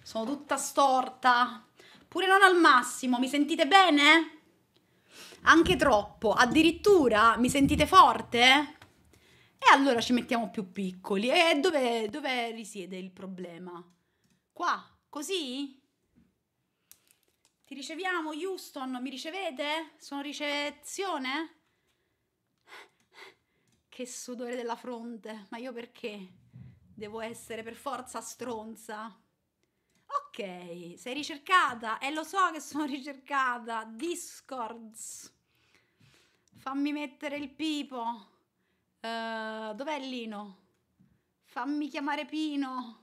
Sono tutta storta. Pure non al massimo. Mi sentite bene? Anche troppo. Addirittura mi sentite forte? E allora ci mettiamo più piccoli. E dove risiede il problema? Qua? Così? Ti riceviamo, Houston? Mi ricevete? Sono ricezione? Che sudore della fronte. Ma io perché? Devo essere per forza stronza. Ok, sei ricercata? Lo so che sono ricercata. Discords. Fammi mettere il Pipo. Dov'è Lino? Fammi chiamare Pino.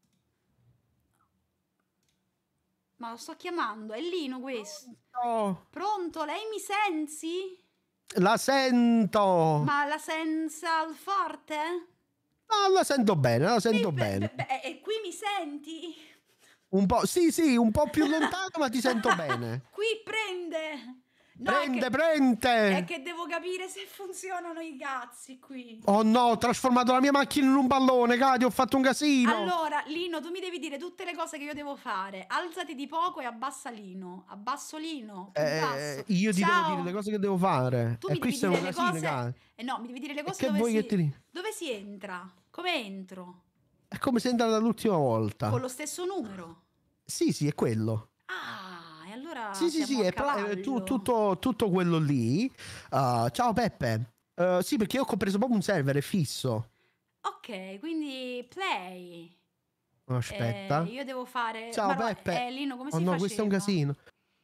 Ma lo sto chiamando, è Lino questo. Oh, Pronto? Lei mi senti? la sento. Ma la senza il forte? No, la sento bene, la sento bene. E qui mi senti? Un po', sì, un po' più lontano, ma ti sento bene. Qui prende. No, Prende. è che devo capire se funzionano i cazzi qui. Oh no, ho trasformato la mia macchina in un pallone, Katia, ho fatto un casino. Allora, Lino, tu mi devi dire tutte le cose che io devo fare. Alzati di poco e abbassa Lino. Abbasso Lino. Più basso. Io ti Ciao. devo dire le cose che devo fare. Tu E mi qui devi siamo dire le casini, cose. Katia. No, mi devi dire le cose che vuoi che ti dica? dove si entra. Come entro? È come sei entrata l'ultima volta. Con lo stesso numero. Sì, è quello. Ah, e allora Sì, siamo a è cavallo. tutto quello lì. Ciao Peppe. Sì, perché io ho compreso proprio un server, è fisso. Ok, quindi play. Aspetta. Io devo fare. Ciao Ma no, Peppe. Lino, come Oh si no, faceva? questo è un casino.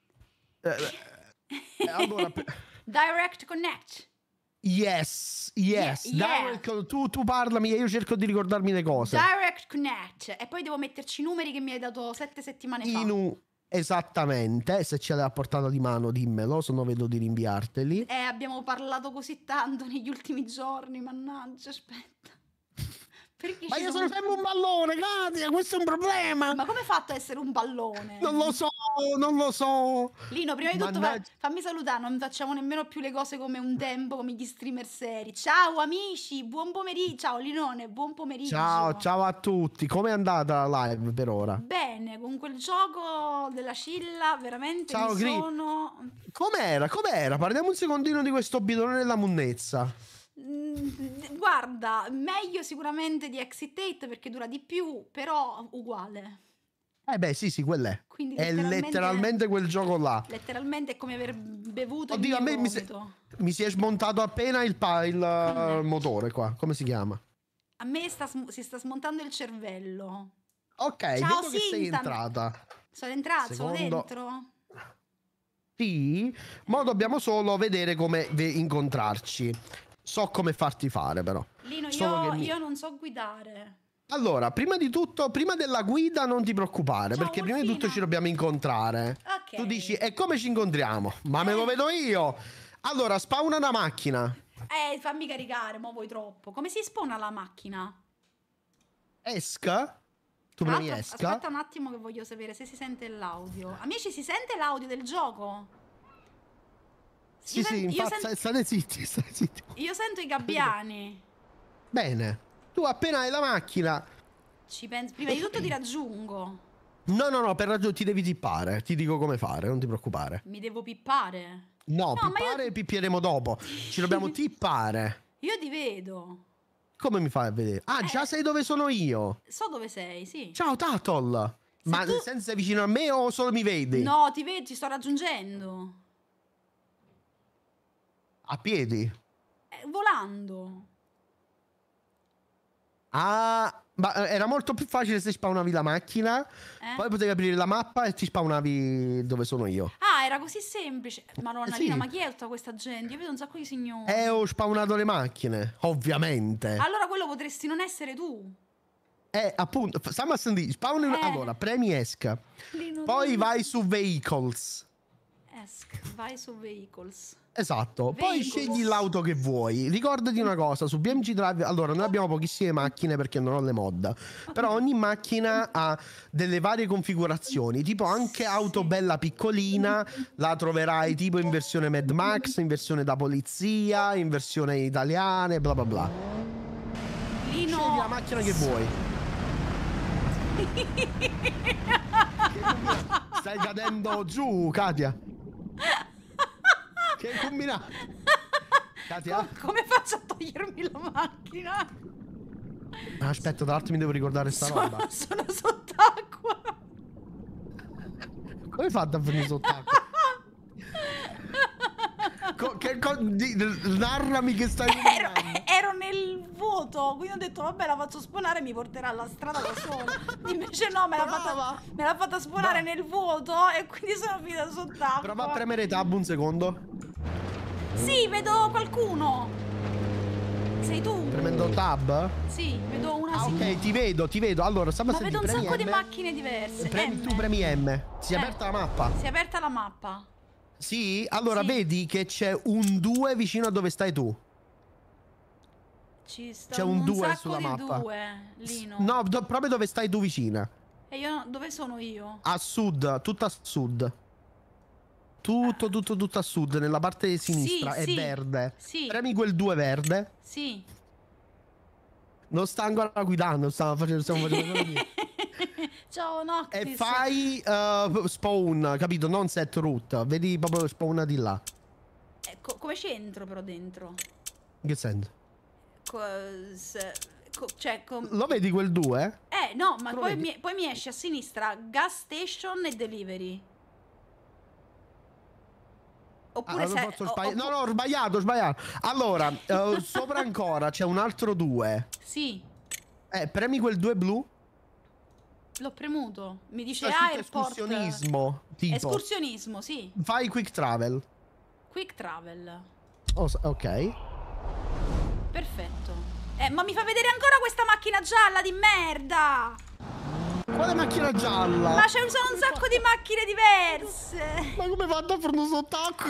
Allora, Direct connect. yes. Yeah. Direct, tu parlami e io cerco di ricordarmi le cose. Direct connect. E poi devo metterci i numeri che mi hai dato 7 settimane fa. Esattamente. Se ce l'hai a portata di mano, dimmelo, se no vedo di rinviarteli. Abbiamo parlato così tanto negli ultimi giorni, mannaggia, aspetta. Perché Ma io sono sempre un ballone, Katia, questo è un problema. Ma come hai fatto a essere un ballone? Non lo so. Lino, prima di tutto fammi salutare, non facciamo nemmeno più le cose come un tempo, come gli streamer seri. Ciao amici, buon pomeriggio. Ciao Linone, buon pomeriggio. Ciao a tutti. Come è andata la live per ora? Bene, con quel gioco della Scilla veramente Ciao, sono... Com'era? Parliamo un secondino di questo bidone della munnezza. Guarda, meglio sicuramente di Exit 8 perché dura di più, però uguale. Sì, quell'è. Quindi è letteralmente quel gioco là. Letteralmente è come aver bevuto Oddio, il mio vomito. Mi si è smontato appena il motore qua. Come si chiama? A me si sta smontando il cervello. Ok, ciao, vedo che sei entrata. Sono entrata, sono dentro. Sì, ma dobbiamo solo vedere come incontrarci. So come farti fare, però. Lino, io non so guidare. Allora, prima di tutto, prima della guida non ti preoccupare, perché prima di tutto ci dobbiamo incontrare. Ok. Tu dici, e come ci incontriamo? Ma me lo vedo io. Allora, spawna una macchina. Fammi caricare, mo vuoi troppo. Come si spawna la macchina? Esca. Tu premi esca. Aspetta un attimo che voglio sapere se si sente l'audio. Amici, si sente l'audio del gioco? Sì, infatti, state zitti. Io sento i gabbiani. Bene. Tu appena hai la macchina... Ci penso. Prima di tutto ti raggiungo. No, per raggiungere ti devi tippare. Ti dico come fare, non ti preoccupare. Mi devo pippare? No, pippare pippieremo dopo. Ci dobbiamo tippare. Io ti vedo. Come mi fai a vedere? Ah, già sai dove sono io. So dove sei, sì. Ciao Tatol. Ma nel senso sei vicino a me o solo mi vedi? No, ti vedo, ti sto raggiungendo. A piedi? Volando. Ah, ma era molto più facile se spawnavi la macchina. Poi potevi aprire la mappa e ti spawnavi dove sono io. Ah, era così semplice. Madonna, Lina, ma chi è tutta questa gente? Io vedo un sacco di signori. Ho spawnato le macchine, ovviamente. Allora quello potresti non essere tu. Appunto, stiamo a sentire. Allora, premi esca. Poi vai su vehicles. Vai su vehicles. Esatto, poi scegli l'auto che vuoi. Ricordati una cosa, su BMG Drive, allora noi abbiamo pochissime macchine perché non ho le mod, però ogni macchina ha delle varie configurazioni, tipo anche auto bella piccolina, la troverai tipo in versione Mad Max, in versione da polizia, in versione italiana, bla bla bla. Lino, scegli la macchina che vuoi. Stai cadendo giù, Katia. Che hai combinato? Katia? Come faccio a togliermi la macchina? Aspetta, tra l'altro mi devo ricordare sta roba. Sono sott'acqua. Come fate a venire sott'acqua? Narrami che stai ero nel vuoto, quindi ho detto vabbè la faccio spawnare e mi porterà alla strada da sola. Invece no, me l'ha fatta spawnare nel vuoto e quindi sono finita sott'acqua. Prova a premere tab un secondo. Sì, vedo qualcuno. Sei tu? Premendo tab? Sì, vedo una ok, ti vedo. Allora, ma vedo un sacco di macchine diverse. Tu premi M. Si è aperta la mappa. Si è aperta la mappa. Sì, allora sì. Vedi che c'è un 2 vicino a dove stai tu. C'è un 2 sulla mappa. 2, Lino. No, proprio dove stai tu vicina. E io dove sono io? A sud, tutto a sud. Tutto a sud, nella parte sinistra è verde. Sì. Premi quel 2 verde. Sì. Non sta ancora guidando, stiamo facendo Ciao Noctis. E fai spawn, capito? Non set route. Vedi proprio spawn di là. Come c'entro però dentro? In che senso? Cioè, lo vedi quel 2? No, ma poi mi esce a sinistra gas station e delivery. Oppure no, ho sbagliato. Allora, sopra ancora c'è un altro 2. Sì. Premi quel 2 blu. L'ho premuto. Mi dice airport. Escursionismo. Tipo. Escursionismo, sì. Fai quick travel. Quick travel. Ok. Perfetto. Ma mi fa vedere ancora questa macchina gialla di merda. Quale macchina gialla? Ma sono un sacco di macchine diverse. Ma come fatto a farlo sott'acqua?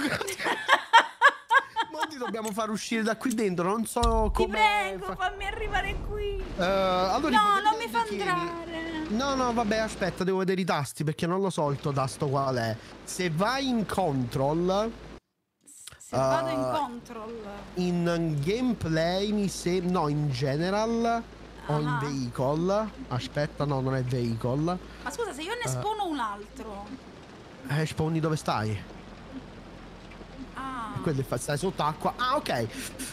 Molti dobbiamo far uscire da qui dentro. Non so come. Ti prego, fammi arrivare qui. Allora, no, non mi fa entrare. No, vabbè, aspetta, devo vedere i tasti perché non lo so il tuo tasto qual è. Se vai in control. Se vado in control. In gameplay mi sembra. No, in general. O in vehicle. Aspetta, no, non è vehicle. Ma scusa, se io ne spawno un altro. Spawni dove stai? Ah. Quello stai sott'acqua. Ah, ok.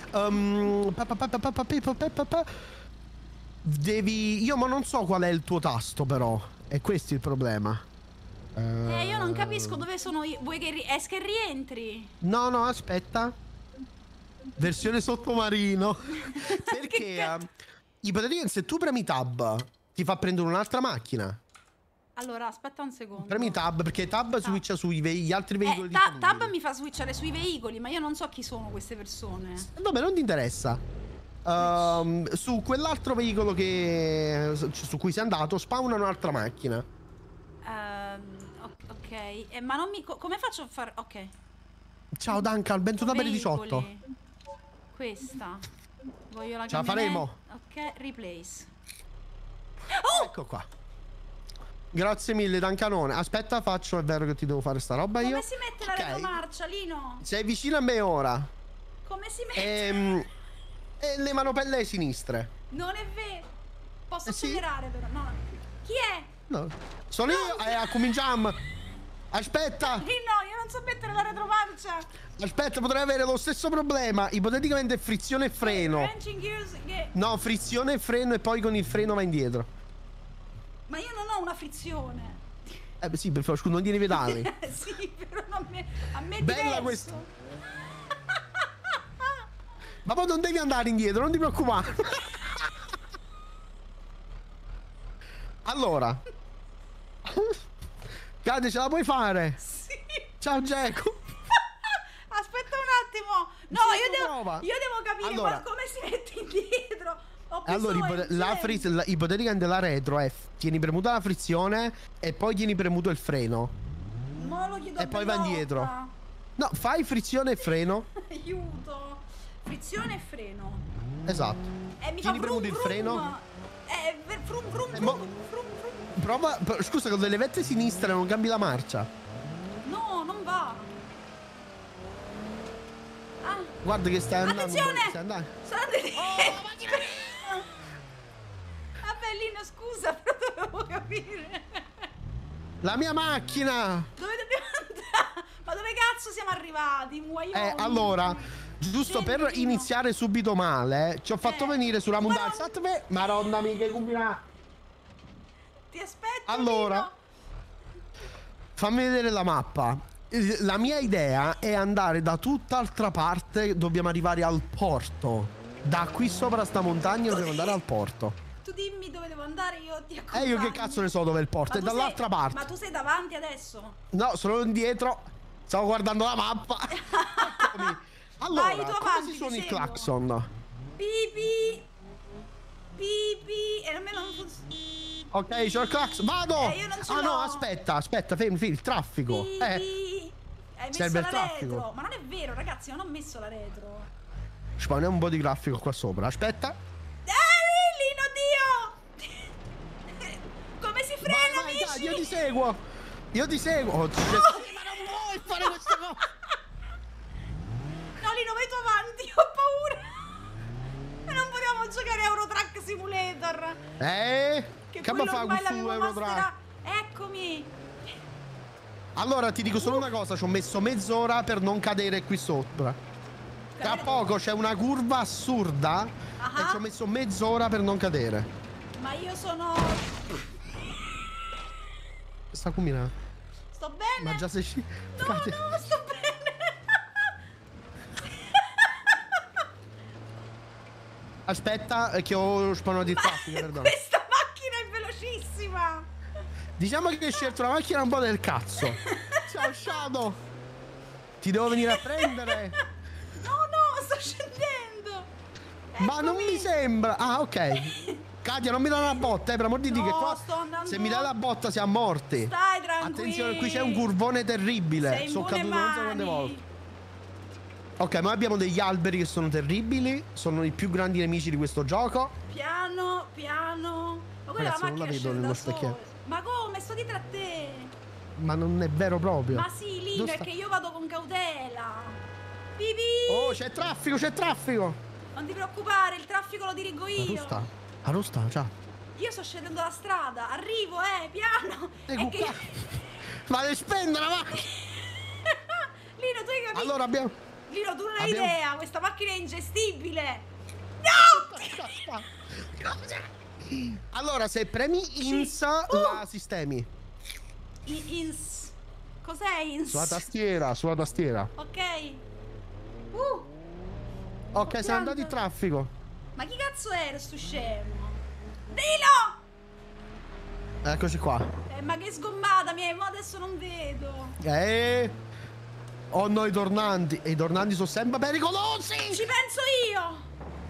Io ma non so qual è il tuo tasto, però. È questo il problema. Io non capisco dove sono io. Vuoi che esca e rientri? No, aspetta. Versione sottomarino. Perché ipoteticamente se tu premi tab ti fa prendere un'altra macchina. Allora aspetta un secondo. Premi tab perché tab switcha sugli altri veicoli. Tab mi fa switchare sui veicoli, ma io non so chi sono queste persone. Vabbè, non ti interessa. Su quell'altro veicolo su cui sei andato spawna un'altra macchina. Ok. Ma non mi... come faccio a fare... Ok. Ciao Duncan, benvenuto per i 18. Questa. Voglio la Ce la faremo. Ok, replace. Ecco qua. Grazie mille, Dancanone. Aspetta, è vero che ti devo fare sta roba io. Come si mette la retromarcia, Lino? Sei vicino a me ora. Come si mette? E le manopelle sinistre. Non è vero. Posso accelerare però. No. Chi è? No. Sono io. Cominciamo. Aspetta. No, io non so mettere la retromarcia. Aspetta, potrei avere lo stesso problema. Ipoteticamente frizione e freno. No, frizione e freno e poi con il freno va indietro. Ma io non ho una frizione. Sì, per favore, non tieni pedali. Sì, però a me bella questa. Ma poi non devi andare indietro, non ti preoccupare. Allora. Cade, ce la puoi fare? Sì. Ciao Geco. Aspetta un attimo. No, io devo capire come si mette indietro. Allora, ipoteticamente la retro è tieni premuta la frizione e poi tieni premuto il freno. Mo lo chiedo e poi va indietro. No, fai frizione e freno. Aiuto. Frizione e freno. Esatto. Tieni premuto il freno. Prova. Scusa, con le vette sinistre non cambi la marcia. No, non va. Guarda che stai andando. Attenzione! Vabbè, Lino, scusa, però dovevo capire. La mia macchina! Dove dobbiamo andare? Ma dove cazzo siamo arrivati? Muoioni. Allora, giusto per Scendi, Lino. iniziare subito male, ci ho fatto venire sulla montagna. Madonna mia, che combina. Ti aspetto, Allora, Lino. fammi vedere la mappa. La mia idea è andare da tutt'altra parte. Dobbiamo arrivare al porto. Da qui sopra sta montagna dobbiamo andare al porto. Tu dimmi dove devo andare, io ti accompagno. Io che cazzo ne so dove è il porto? È Ma tu dall'altra sei- parte. Ma tu sei davanti adesso? No, sono indietro. Stavo guardando la mappa. Eccomi. Allora, Vai, tu come avanti, si suona ti il seguo. clacson? Pipi. Pipi. E a me non funziona. Ok, c'ho il clacson. Vado! Io non ce Ah l'ho. no, aspetta, fermi, il traffico. Pipi. Hai messo serve il la traffico. retro. Ma non è vero, ragazzi, non ho messo la retro. Spawniamo un po' di traffico qua sopra. Aspetta. Lino, Dio! Come si frena, Vai, amici? dai, io ti seguo. Io ti seguo. Oddio. Ma non vuoi fare questa cosa? No, Lino, vai tu avanti, ho paura. E non potevamo giocare a Euro Truck Simulator. Che quello fa ormai questo l'avevo Eurotrack? masterato. Eccomi. Allora ti dico solo una cosa, ci ho messo mezz'ora per non cadere qui sopra. Tra poco c'è una curva assurda e ci ho messo mezz'ora per non cadere. Ma io sono... Sta combinando. Sto bene? Ma già sei No, no, sto bene. Aspetta, che ho spawnato di traffico, perdono. Questa macchina è velocissima. Diciamo che hai scelto una macchina un po' del cazzo. Ciao Shadow. Ti devo venire a prendere. No, no, sto scendendo. Ma non mi sembra. Ah, ok. Katia, non mi dai la botta, per amor di Dio, No, che qua sto andando. se mi dai la botta siamo morti. Stai tranquillo. Attenzione, qui c'è un curvone terribile. Sei in Sono buone caduto non so quante mani. volte. Ok, noi abbiamo degli alberi che sono terribili. Sono i più grandi nemici di questo gioco. Piano, piano. Ma quella Ragazzi, è la non la macchina vedo scende nello da specchietto. sola. Ma come? Sto dietro a te. Ma non è vero proprio. Ma sì, Lino, Dove è sta? che io vado con cautela. Pipi. Oh, c'è traffico, c'è traffico. Non ti preoccupare, il traffico lo dirigo io. Arusta, ciao. Io sto scendendo la strada. Arrivo, piano. È che... Ma devi spendere, va! Lino, tu hai capito? Allora abbiamo... Lino, tu non hai abbiamo- idea. Questa macchina è ingestibile. No! Allora, se premi INS, la sistemi. Ins. Cos'è ins? Sulla tastiera. Ok. Ok, siamo Pianta. andati in traffico. Ma chi cazzo era sto scemo? Dilo! Eccoci qua. Ma che sgommata mi hai, ma adesso non vedo. Oh no, i tornanti. E i tornanti sono sempre pericolosi. Ci penso io.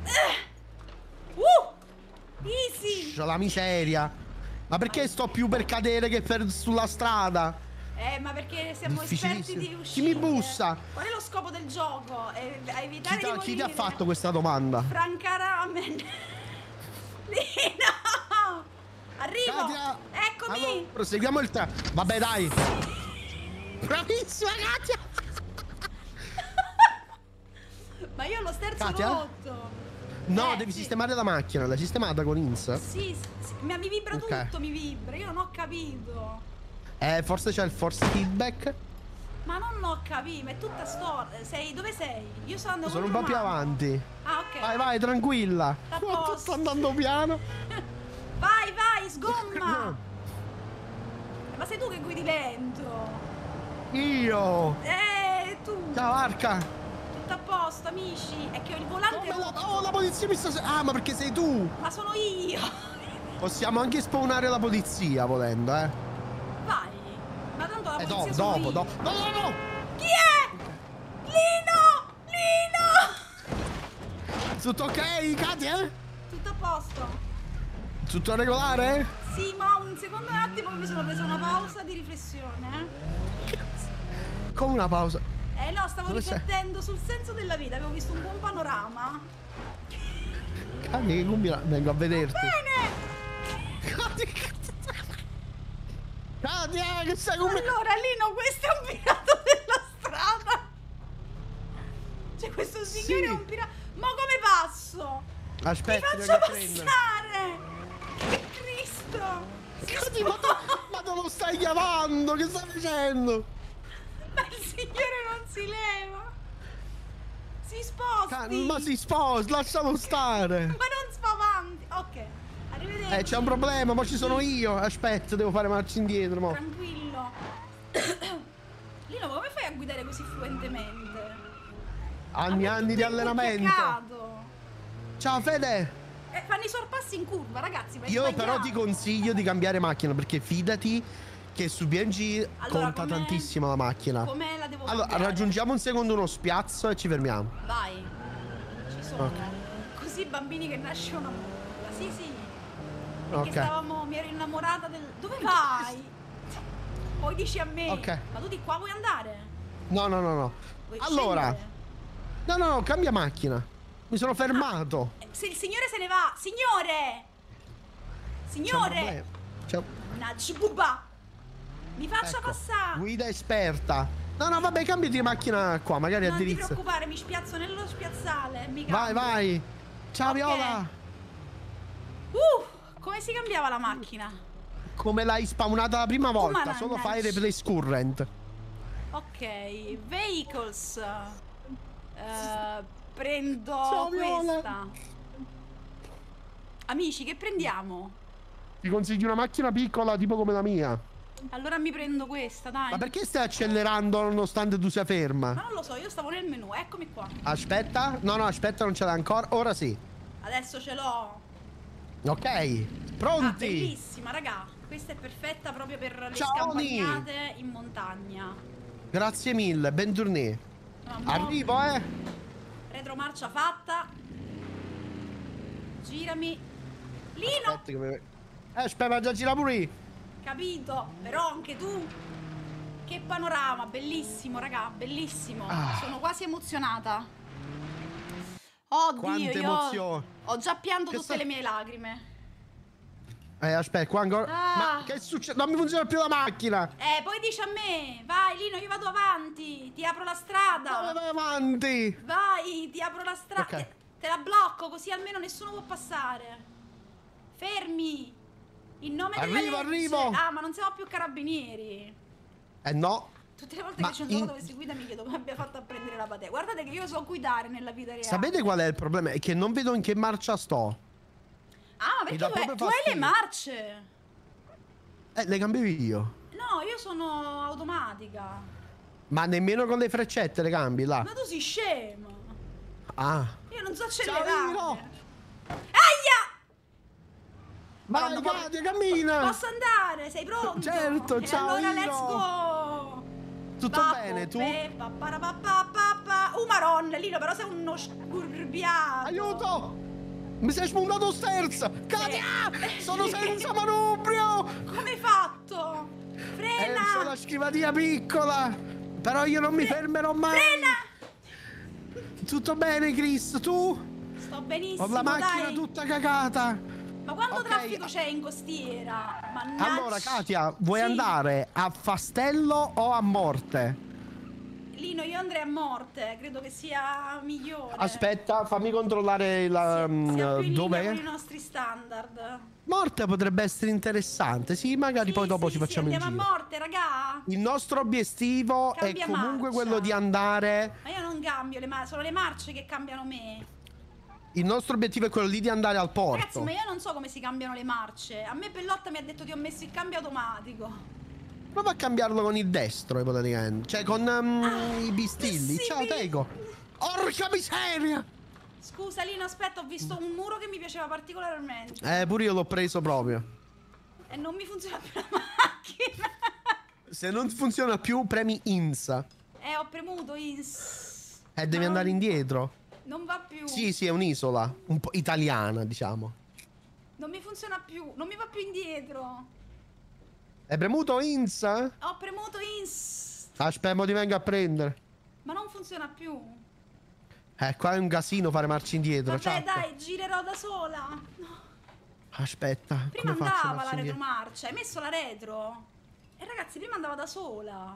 Easy. La miseria. Ma perché sto più per cadere che per sulla strada? Ma perché siamo esperti Difficilissimo. di Chi uscire. mi bussa? Qual è lo scopo del gioco? È evitare di morire. Chi ti ha fatto questa domanda? Franca Ramen. Lino! Arrivo! Katia! Eccomi! Allora, proseguiamo il Vabbè, dai! Bravissima, Katia! Ma io ho lo sterzo Katia? rotto! No, devi sì. sistemare la macchina. L'hai sistemata con INS? Sì, ma mi vibra Ok. tutto, mi vibra. Io non ho capito. Forse c'è il force feedback. Ma non ho capito, ma è tutta storia. Dove sei? Io sto andando Sono un po' più avanti. Ah, ok. Vai, vai, tranquilla. A posto. Sto andando piano. Vai, vai, sgomma! Ma sei tu che guidi lento? Io. Tu! Ciao, Arca. Tutto a posto, amici. È che ho il volante rotto. Oh, la polizia mi sta... Ah, ma perché sei tu? Ma sono io! Possiamo anche spawnare la polizia, volendo, Vai! Ma tanto la polizia sono dopo, io. dopo. No, no, no! Chi è? Lino! Lino! Tutto ok, Katia? Tutto a posto. Tutto regolare? Sì, ma un secondo un attimo mi sono presa una pausa di riflessione. Come una pausa? No, stavo Dove sei? riflettendo sul senso della vita. Avevo visto un buon panorama. Katia, che combina? Vengo a vederti. Bene! Katia, che stai combinando? Allora, Lino, questo è un pirata della strada. Cioè, questo signore è un pirata. Ma come passo? Aspetta, Mi ti faccio vengo a prendere. passare! Che Cristo! Katia, ma quando lo stai chiamando? Che stai facendo? Ma il signore non si leva. Si sposti. Ma si sposta, lascialo stare. Ma non si fa avanti. Ok, arrivederci. C'è un problema, ma ci sono io. Aspetta, devo fare marcia indietro, mo. Tranquillo. Lino, ma come fai a guidare così fluentemente? Anni di allenamento. Peccato. Ciao Fede. Fanno i sorpassi in curva, ragazzi. Io però ti consiglio di cambiare macchina, perché fidati che su BMG conta tantissimo la macchina. Come la devo Allora, cambiare? raggiungiamo un secondo uno spiazzo e ci fermiamo. Vai. Ci sono. Ok. Così i bambini che nascono. Sì, sì. Perché Ok. mi ero innamorata del... Dove vai? Poi dici a me. Ok. Ma tu di qua vuoi andare? No. Vuoi Allora. scendere? No, cambia macchina. Mi sono fermato. Se il signore se ne va. Signore! Signore! Ciao. Nagibuba! Mi faccia Ecco, passare! guida esperta. No, vabbè, cambiati macchina qua, magari Non ti addirizza. preoccupare, mi spiazzo nello spiazzale. Mi Vai, cambio. vai. Ciao Ok. Viola. Come si cambiava la macchina? Come l'hai spawnata la prima volta, mannaggia. solo fai replace current. Ok, vehicles. Prendo Ciao, Viola. questa. Amici, che prendiamo? Ti consiglio una macchina piccola, tipo come la mia. Allora mi prendo questa, dai. Ma perché stai accelerando nonostante tu sia ferma? Ma non lo so, io stavo nel menu, eccomi qua. Aspetta. No, aspetta, non ce l'ha ancora. Ora sì. Adesso ce l'ho. Ok. Ah, Pronti? bellissima, raga. Questa è perfetta proprio per le Ciao, scampagnate in montagna. Grazie mille, bentornati. No, mo- Arrivo, Retromarcia fatta. Girami. Lino! Aspetta che mi... aspetta, già gira pure io. Capito, però anche tu. Che panorama, bellissimo, raga, bellissimo. Sono quasi emozionata. Oddio, Quante io emozioni. ho già pianto Che tutte le mie lacrime. Aspetta, qua ancora... Ah. Ma che succede? Non mi funziona più la macchina. Poi dici a me, vai Lino, io vado avanti, ti apro la strada. Vai avanti. Vai, ti apro la strada. Ok. Te la blocco così almeno nessuno può passare. Fermi. In nome della legge. Arrivo. Ah, ma non siamo più carabinieri. No. Tutte le volte Ma che c'è un gioco dove si guida mi chiedo come abbia fatto a prendere la patente. Guardate che io so guidare nella vita reale. Sapete qual è il problema? È che non vedo in che marcia sto. Ah, ma Mi perché dà tu hai proprio le fastidio. marce? Le cambio io. No, io sono automatica. Ma nemmeno con le freccette le cambi là. Ma tu sei scemo. Ah. Io non so Ciao, accelerare. Lino. Aia! Vai, Madonna, Katia, cammina. Posso andare? Sei pronto? Certo, E ciao, allora Lino. let's go. Tutto bene, tu? Maron, Lino, però sei uno scurbiato. Aiuto! Mi sei spuntato sterzo! Katia! Sono senza manubrio! Come hai fatto? Frena! C'ho la scrivania piccola! Però io non mi fermerò mai! Frena! Tutto bene, Chris? Tu? Sto benissimo, Ho la macchina dai. tutta cagata! Ma quanto Ok. traffico c'è in costiera? Mannaggia. Allora, Katia, vuoi Sì. andare a Fastello o a Morte? Lino, io andrei a morte, credo che sia migliore. Aspetta, fammi controllare la... Sia più in linea dov'è? con i nostri standard. Morte potrebbe essere interessante, sì, magari poi dopo ci facciamo il andiamo giro. a morte, raga. Il nostro obiettivo Cambia è comunque marcia. quello di andare... Ma io non cambio le marce, sono le marce che cambiano me. Il nostro obiettivo è quello lì di andare al porto. Ragazzi, ma io non so come si cambiano le marce. A me Pellotta mi ha detto che ho messo il cambio automatico. Prova a cambiarlo con il destro, ipoteticamente. Cioè, con i bistilli. sì, Ciao, mi- Tego. Porca miseria! Scusa Lino, aspetta, ho visto un muro che mi piaceva particolarmente. Pure io l'ho preso proprio. E non mi funziona più la macchina. Se non funziona più, premi INSA. Ho premuto Devi Ma andare non- indietro. Non va più. Sì, è un'isola. Un po' italiana, diciamo. Non mi funziona più. Non mi va più indietro. Hai premuto INSA? Ho premuto Aspetta, mo ti vengo a prendere. ma non funziona più. Qua è un casino fare marcia indietro. Vabbè, chat. dai, girerò da sola. No. Aspetta. Prima come faccio andava marcia la indietro? retromarcia. Hai messo la retro. E ragazzi, prima andava da sola.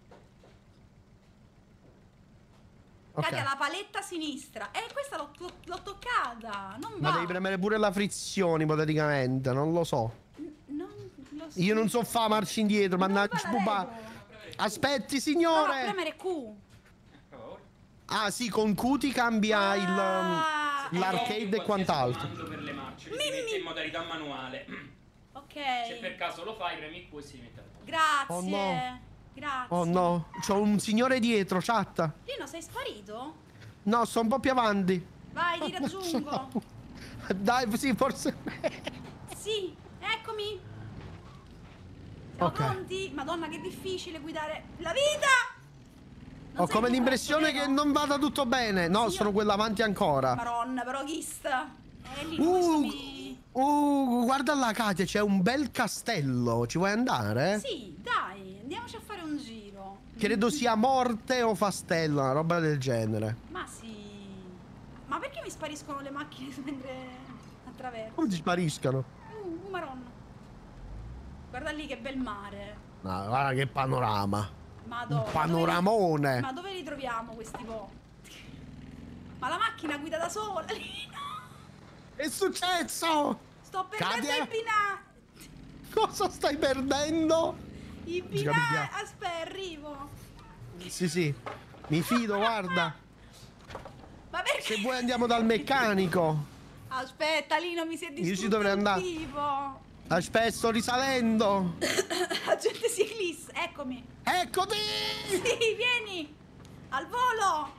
Ok. Katia, la paletta sinistra. Questa l'ho toccata. Non Ma va. devi premere pure la frizione, ipoteticamente. Non lo so. Non mi Lo so. Io non so fare marcia indietro, mannaggia pupa. Aspetti, No, signore. premere Q. Ah, sì, con Q ti cambia l'arcade e quant'altro. Per le marce, si mette in modalità manuale. Ok. Se per caso lo fai, premi Q e si mette a posto. Grazie. Oh, no. Grazie. Oh no, c'ho un signore dietro, chat. Lino, sei sparito? No, sto un po' più avanti. Vai, ti raggiungo. Dai, sì, forse. Sì, eccomi. Siamo Ok. pronti? Madonna, che difficile guidare la vita. Non Ho sei come tu l'impressione questo, che vero? non vada tutto bene. No, Sì, sono quella avanti ancora. Maronna, però chi sta? Lino, questo mi... Guarda là, Katia, c'è un bel castello. Ci vuoi andare? Sì, dai, andiamoci a fare un giro. Credo sia Morte o Fastello, una roba del genere. Ma sì. Ma perché mi spariscono le macchine mentre attraverso? Come ti spariscano? Maronna. Guarda lì che bel mare. No, guarda che panorama. Madonna. Un panoramone. Ma dove li troviamo questi po'? Ma la macchina guida da sola, Lino. È successo? Sto perdendo Katia? i binari. Cosa stai perdendo? I Giga, binari. giga. Aspetta, arrivo. Sì, sì. Mi fido, guarda. Ma perché? Se vuoi andiamo dal meccanico. Aspetta, Lino, mi si è distrutto Io ci dovrei il andare. vivo. Aspetta, sto risalendo. Agente ciclista, eccomi. Eccoti! Sì, vieni. Al volo.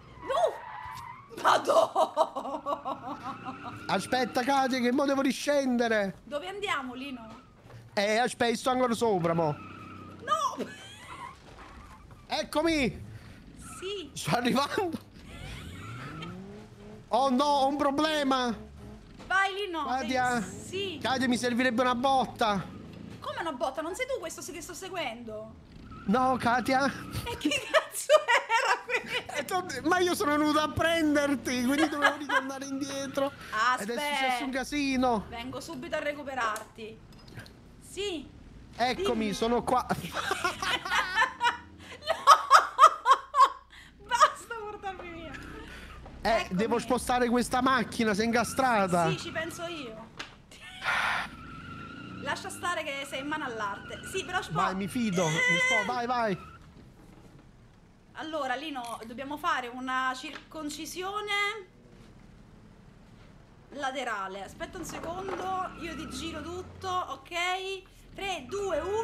Madonna. Aspetta, Katia, che mo devo riscendere. Dove andiamo, Lino? Aspetta, sto ancora sopra, mo. No. Eccomi. Sì. Sto arrivando. Oh no, ho un problema. Vai, Lino. Katia. Sì. Katia, mi servirebbe una botta. Come una botta? Non sei tu questo che sto seguendo? No, Katia. E chi cazzo era questo? Ma io sono venuto a prenderti, quindi dovevo ritornare indietro. Ed è successo un casino. Vengo subito a recuperarti. Sì. Eccomi, Dimmi. sono qua. Basta portarmi via. Eccomi. Devo spostare questa macchina, sei incastrata. Sì, ci penso io. Lascia stare che sei in mano all'arte. Sì, però Vai, mi fido. Vai, vai. Allora, Lino, dobbiamo fare una circoncisione laterale. Aspetta un secondo, io ti giro tutto, ok? 3, 2, 1.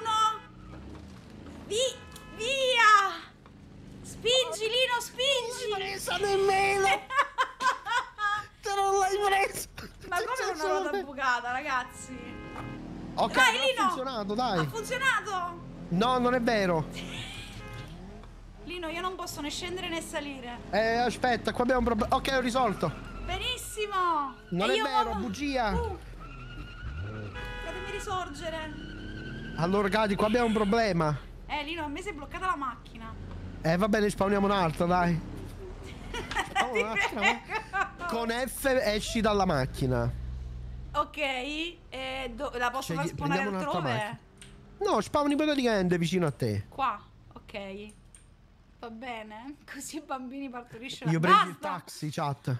Via! Spingi, Lino, spingi! Non l'hai presa nemmeno. Te non l'hai presa. Ma come una ruota bucata, ragazzi? Ok, Dai, ha Lino! funzionato, dai. Ha funzionato! No, non è vero. Lino, io non posso né scendere né salire. Aspetta, qua abbiamo un problema. Ok, ho risolto. Benissimo! Non E è io vero, volo- bugia. Fatemi risorgere. Allora, Katia, qua abbiamo un problema. Lino, a me si è bloccata la macchina. Va bene, spawniamo un'altra, dai. Ti prego. Con F esci dalla macchina. Ok, la posso far spawnare prendiamo un'altra altrove? macchina. No, spawni praticamente vicino a te. Qua, ok. Va bene? Così i bambini partoriscono. Io prendo il Basta! taxi, chat.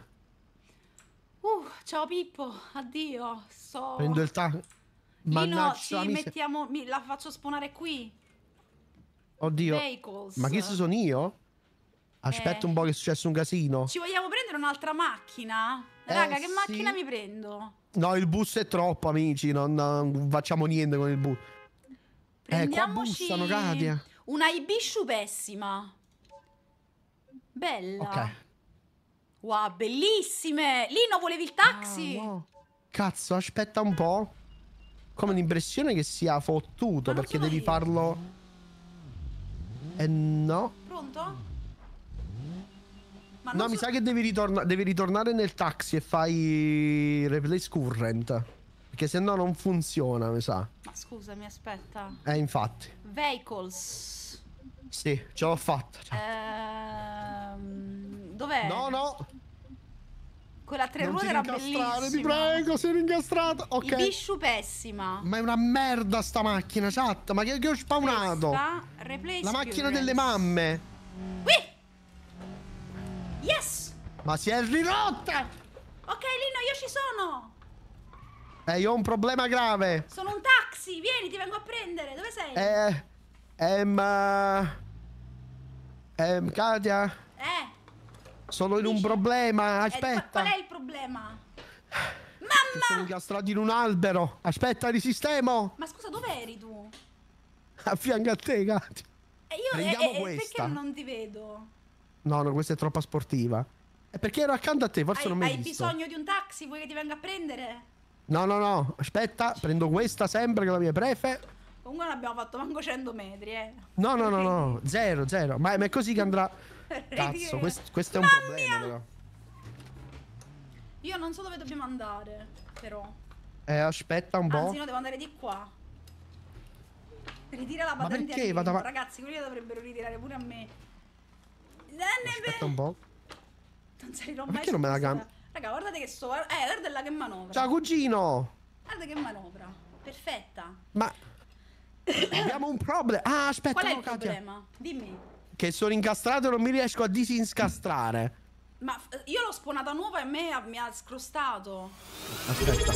Ciao Pippo, addio. Prendo il taxi. Lino, Mannaggia, ci mettiamo... la faccio spawnare qui. Oddio. Vehicles. Ma che se sono io? Aspetta un po' che è successo un casino. Ci vogliamo prendere un'altra macchina? Raga, che sì. macchina mi prendo? No, il bus è troppo, amici. Non facciamo niente con il bus. Qua Prendiamoci bussano, Katia. una Ibishu pessima. Bella. Ok. Wow, bellissime. Lino, volevi il taxi? No. Cazzo, aspetta un po'. Come l'impressione che sia fottuto, Ma non perché sono devi io. farlo. No. Pronto? Ma No, non mi so- sa che devi ritornare nel taxi e fai replace current. Perché se no non funziona, mi sa. Ma scusami, aspetta. Infatti. Vehicles. Sì, ce l'ho fatta. Dov'è? No. Quella a tre Non ruote ti era rincastrare, bellissima. ti prego, sei rincastrato. Ok. Ibishu pessima. Ma è una merda sta macchina, chat. Ma che ho spawnato? Questa, replace La macchina currents. delle mamme. Qui! Yes! Ma si è rirotta. Ok, Lino, io ci sono! Io ho un problema grave. Sono un taxi, vieni, ti vengo a prendere. Dove sei? Katia, sono in un Dici. problema, aspetta. Qual è il problema? Sono Mamma! incastrato in un albero. Aspetta, risistemo. Ma scusa, dove eri tu? A fianco a te, Katia. Prendiamo questa. Perché non ti vedo? No, questa è troppo sportiva. È perché ero accanto a te, forse non mi hai Hai visto. bisogno di un taxi? Vuoi che ti venga a prendere? No, aspetta, prendo questa sempre, che è la mia prefe. Comunque non abbiamo fatto manco 100 metri, No, zero. Ma è così che andrà. Cazzo, questo è un problema, però. Io non so dove dobbiamo andare, però. Aspetta un po'. Anzi, no, devo andare di qua. Ritira la patente. perché vado Ragazzi, quelli dovrebbero ritirare pure a me. Aspetta un po'. Non salirò Ma mai. perché non me la cambia? Raga, guardate che sto. Guarda là che manovra. Ciao cugino. Guarda che manovra. Perfetta. Ma abbiamo un problema. Ah, aspetta, Qual è no, il Katia. problema? Dimmi. Che sono incastrato e non mi riesco a disinscastrare. Ma io l'ho spawnata nuova e a me mi ha scrostato. Aspetta,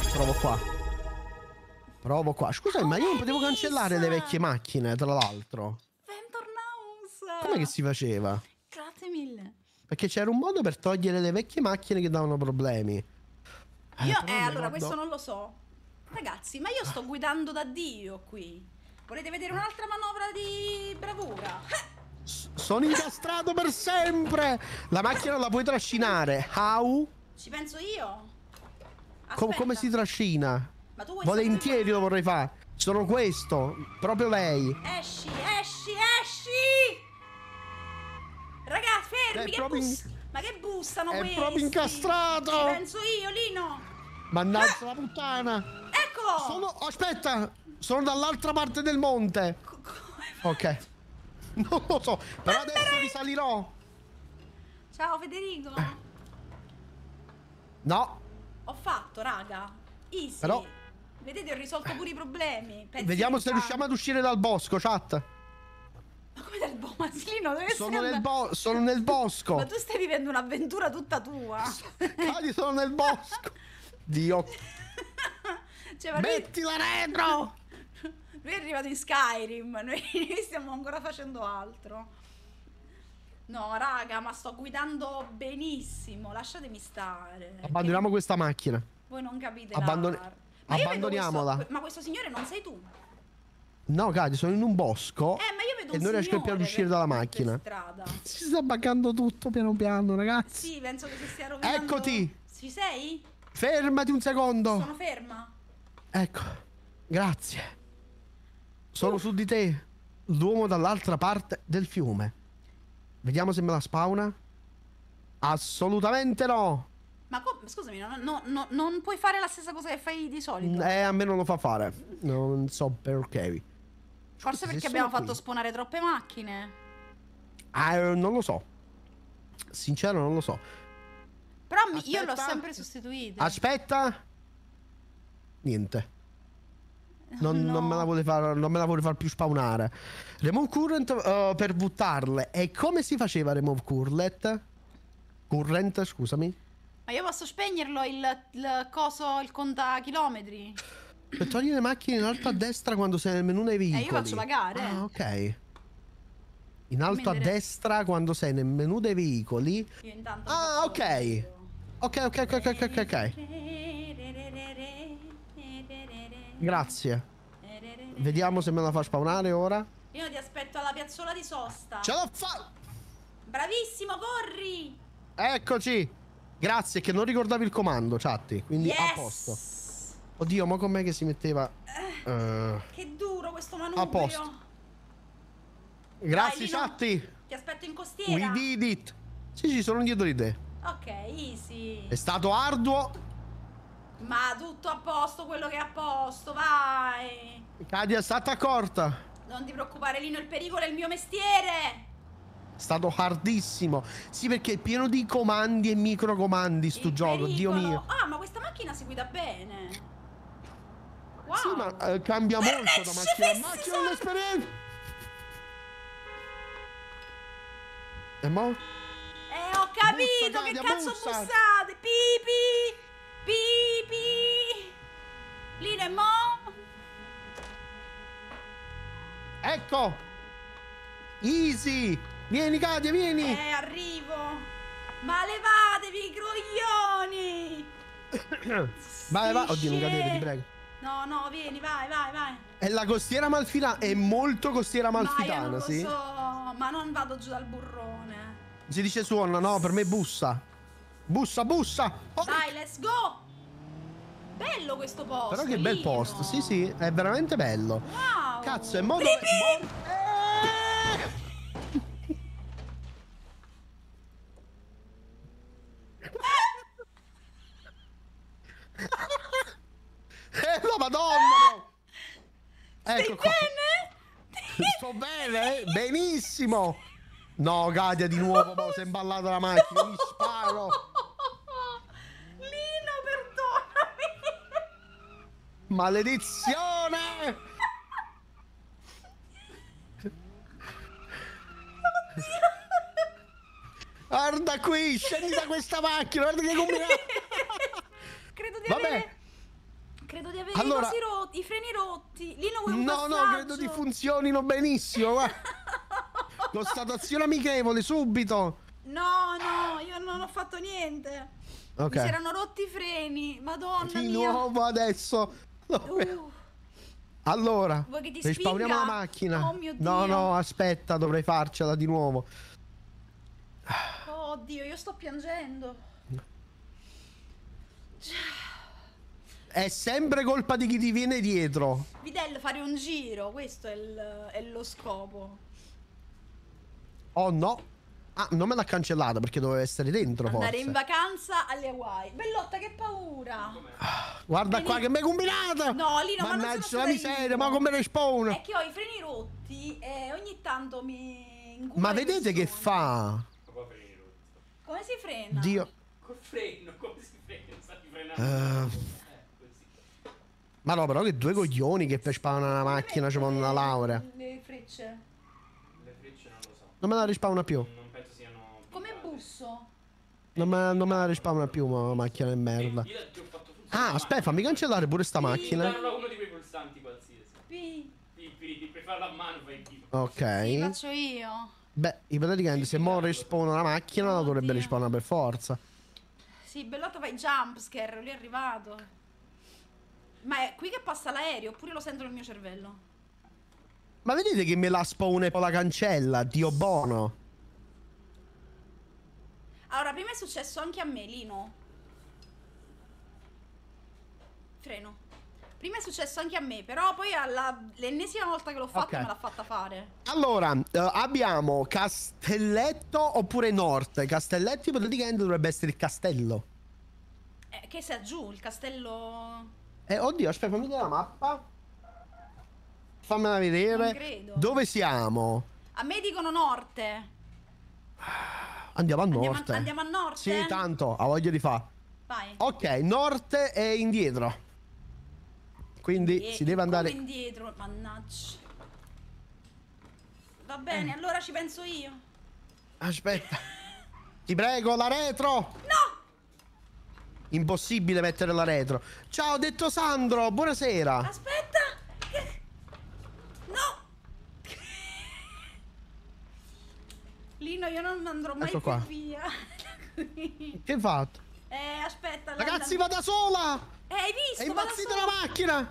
provo qua. Scusami, ma io non potevo cancellare le vecchie macchine, tra l'altro. Ventornaus. Com'è che si faceva? Grazie mille. Perché c'era un modo per togliere le vecchie macchine che davano problemi. Io, però allora, ricordo- questo non lo so. Ragazzi, ma io sto guidando da Dio qui. Volete vedere un'altra manovra di bravura? Sono incastrato per sempre. La macchina la puoi trascinare. How? Ci penso io. Aspetta. Come si trascina? Ma tu vuoi Volentieri sapere- lo vorrei fare. Sono questo, proprio lei. Esci. Ragazzi, fermi, È che proprio ma che bussano è questi? proprio incastrato. Ci penso io, Lino. Mannaggia la puttana. Eccolo. Aspetta, sono dall'altra parte del monte. Ok. Non lo so, però adesso risalirò. Ciao Federico. No, Ho fatto, raga. Easy. Però- Vedete, ho risolto pure i problemi. Pezzi vediamo di se cane. riusciamo ad uscire dal bosco, chat. Ma come dal Maslino? Dove Sono stai nel, andando? sono nel bosco. Ma tu stai vivendo un'avventura tutta tua. Cadi, sono nel bosco. Dio. Cioè, ma Mettila retro. lui è arrivato in Skyrim. Noi stiamo ancora facendo altro. No, raga, ma sto guidando benissimo. Lasciatemi stare. Abbandoniamo questa macchina. Voi non capite Abbandoni- l'arte. Ma io vedo abbandoniamola. ma questo signore non sei tu? No, Cadi, sono in un bosco. Ma io vedo E un non riesco più ad signore uscire per- dalla per macchina. strada. Si sta buggando tutto piano piano, ragazzi. Sì, penso che si stia rovinando. Eccoti. Ci sei? Fermati un secondo. Sono ferma. Ecco. Grazie. Sono su di te. L'uomo dall'altra parte del fiume. Vediamo se me la spawna. Assolutamente no. Ma scusami, non puoi fare la stessa cosa che fai di solito? A me non lo fa fare. Non so perché. Forse se perché sono abbiamo qui. fatto spawnare troppe macchine. Non lo so. Sincero, non lo so. Però io l'ho Aspetta. sempre sostituita. Aspetta. Niente. Non No. me la vuole far, non me la vuole far più spawnare. Remove current per buttarle. E come si faceva remove current? Current, scusami. Ma io posso spegnerlo il coso, il contachilometri? Per togliere le macchine in alto a destra quando sei nel menu nei veicoli. Io faccio pagare. Ah, ok. In alto a Vendere. destra quando sei nel menu dei veicoli. Io intanto Ah, faccio ok. lo video. Ok. Grazie. Vediamo se me la fa spawnare ora. Io ti aspetto alla piazzola di sosta. Ce l'ho fatta! Bravissimo, corri! Eccoci! Grazie, che non ricordavi il comando, chatti. Quindi Yes! a posto. Oddio, ma com'è che si metteva? Che duro questo manubrio. A posto. Grazie, Lino. chatti! Ti aspetto in We costiera. did it! Sì, sono dietro di te. Ok, easy. È stato arduo. Ma tutto a posto, quello che è a posto, vai. Kadia è stata accorta. Non ti preoccupare, Lino, il pericolo è il mio mestiere. È stato hardissimo. Sì, perché è pieno di comandi e microcomandi sto Il gioco, Dio pericolo. mio. Ah, ma questa macchina si guida bene. Wow. Sì, ma cambia molto da macchina a macchina l'esperienza. E mo? Ho capito Bussa, che Katia, cazzo bussa. bussate. Pipi. Pipi. e mo? Ecco. Easy. Vieni Katia, vieni. Arrivo. Ma levatevi, coglioni. Vai, vai. Oddio, Sì, non cadere, ti prego. No, no, vieni, vai, vai, vai. È la costiera amalfitana, è molto costiera Ma io amalfitana, non lo sì. so, ma non vado giù dal burrone. Si dice suona, no, per me bussa. Bussa, bussa. Oh, Dai, let's go. Bello questo posto. però che bel Lino. posto, sì, sì, è veramente bello. Wow. Cazzo, è modo... la madonna! Stai Ecco qua. bene? Sto bene? Benissimo! No, Katia, di nuovo, si è imballata la macchina, mi sparo! Lino, perdonami. Maledizione! Guarda qui, scendi da questa macchina, guarda che combinato! Credo di Vabbè. avere... Credo di avere Allora- i cosi rotti, i freni rotti. Lino, vuoi un No, no, passaggio? credo ti funzionino benissimo, guarda. Constatazione amichevole, subito! No, no, io non ho fatto niente. Ok. Mi si erano rotti i freni, madonna Di mia. nuovo adesso! Allora, Vuoi che ti respawniamo la spinga? macchina. Oh mio No, Dio. no, aspetta, dovrei farcela di nuovo. Oddio, io sto piangendo. È sempre colpa di chi ti viene dietro. Vidello, fare un giro, questo è lo scopo. Oh no. Ah, non me l'ha cancellata perché doveva essere dentro, Andare forse. in vacanza alle Hawaii. Bellotta, che paura. Guarda Vieni. qua che mi hai combinata. No, Lino, ma non mannaggia sono la stata miseria, io. ma come respawn? È che ho i freni rotti e ogni tanto mi incubo Ma le vedete che persone. fa? Ma qua freni rotti. Come si frena? Dio. Col freno, come si frena? Sta di frenando. Eh, Così. ma no, però che due coglioni che per spawnare una macchina ci vanno una laurea. Le frecce. Le frecce non lo so. Non me la respawna più. Non penso siano... Come blindate. busso? Non me la respawna più, ma macchina di merda. Io ti ho fatto funzionare Ah, aspetta, fammi cancellare pure sta macchina. Danno da uno di quei pulsanti qualsiasi. P. Per farla a mano fai tipo. Sì, Ok. faccio io. Beh, ipoteticamente se mo respawna la macchina la dovrebbe Oddio. respawnare per forza. Sì, Bellotta fai jumpscare, lui è arrivato. Ma è qui che passa l'aereo, oppure lo sento nel mio cervello? Ma vedete che me la spawn e poi la cancella, Dio buono. Allora, prima è successo anche a me, Lino. Freno. Prima è successo anche a me, però poi l'ennesima volta che l'ho fatto Ok. me l'ha fatta fare. Allora, abbiamo Castelletto oppure Norte. Castelletto ipoteticamente dovrebbe essere il castello. Che sia giù, il castello... Oddio, aspetta, fammi vedere la mappa. Fammela vedere. Non credo. Dove siamo? A me dicono norte. Andiamo a Norte. Andiamo a norte? Sì, tanto, ha voglia di fa. Vai. Ok, Norte è indietro. Quindi si deve andare... Come indietro, mannaggia. Va bene, allora ci penso io. Aspetta. Ti prego, la retro. No! Impossibile mettere la retro. Ciao, detto Sandro, buonasera. Aspetta! No! Lino, io non andrò mai Ecco più qua. via. Che hai fatto? Aspetta. Ragazzi, va da sola. Hai visto? È Vado impazzita solo. la macchina.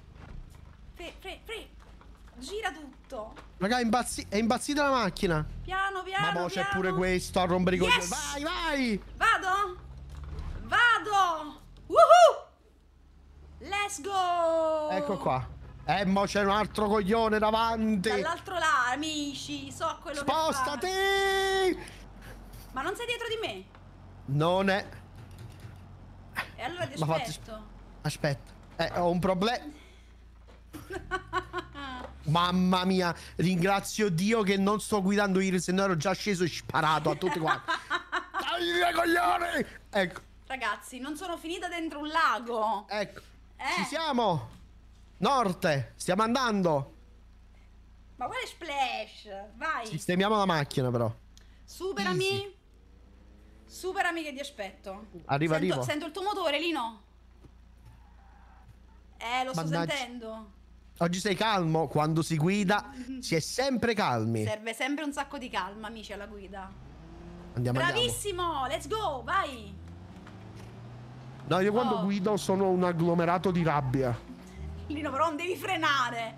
Gira tutto. Raga, è impazzita la macchina. Piano, piano, Ma mo c'è piano. pure questo a rompere i coglioni. Yes! Vai, vai. Vado? Vado! Woohoo! Let's go! Ecco qua. Mo c'è un altro coglione davanti. Dall'altro lato, amici, so quello che Spostati. fare. Ma non sei dietro di me? Non è. E allora ti Ma fatti- aspetto. Aspetta. Ho un problema. Mamma mia, ringrazio Dio che non sto guidando io, se no ero già sceso e sparato a tutti quanti. Dai, via, coglioni! Ecco, Ragazzi, non sono finita dentro un lago. ecco. Ci siamo. Norte, stiamo andando. Ma quale splash? Vai. Sistemiamo la macchina però. Superami. Easy. Superami che ti aspetto. Arriva, sento, arrivo. Sento il tuo motore, Lino. Lo sto Mannaggia. sentendo. Oggi sei calmo? Quando si guida si è sempre calmi. Serve sempre un sacco di calma, amici, alla guida. Andiamo. Bravissimo, let's go, vai. No, io quando Oh. guido sono un agglomerato di rabbia. Lino, però non devi frenare.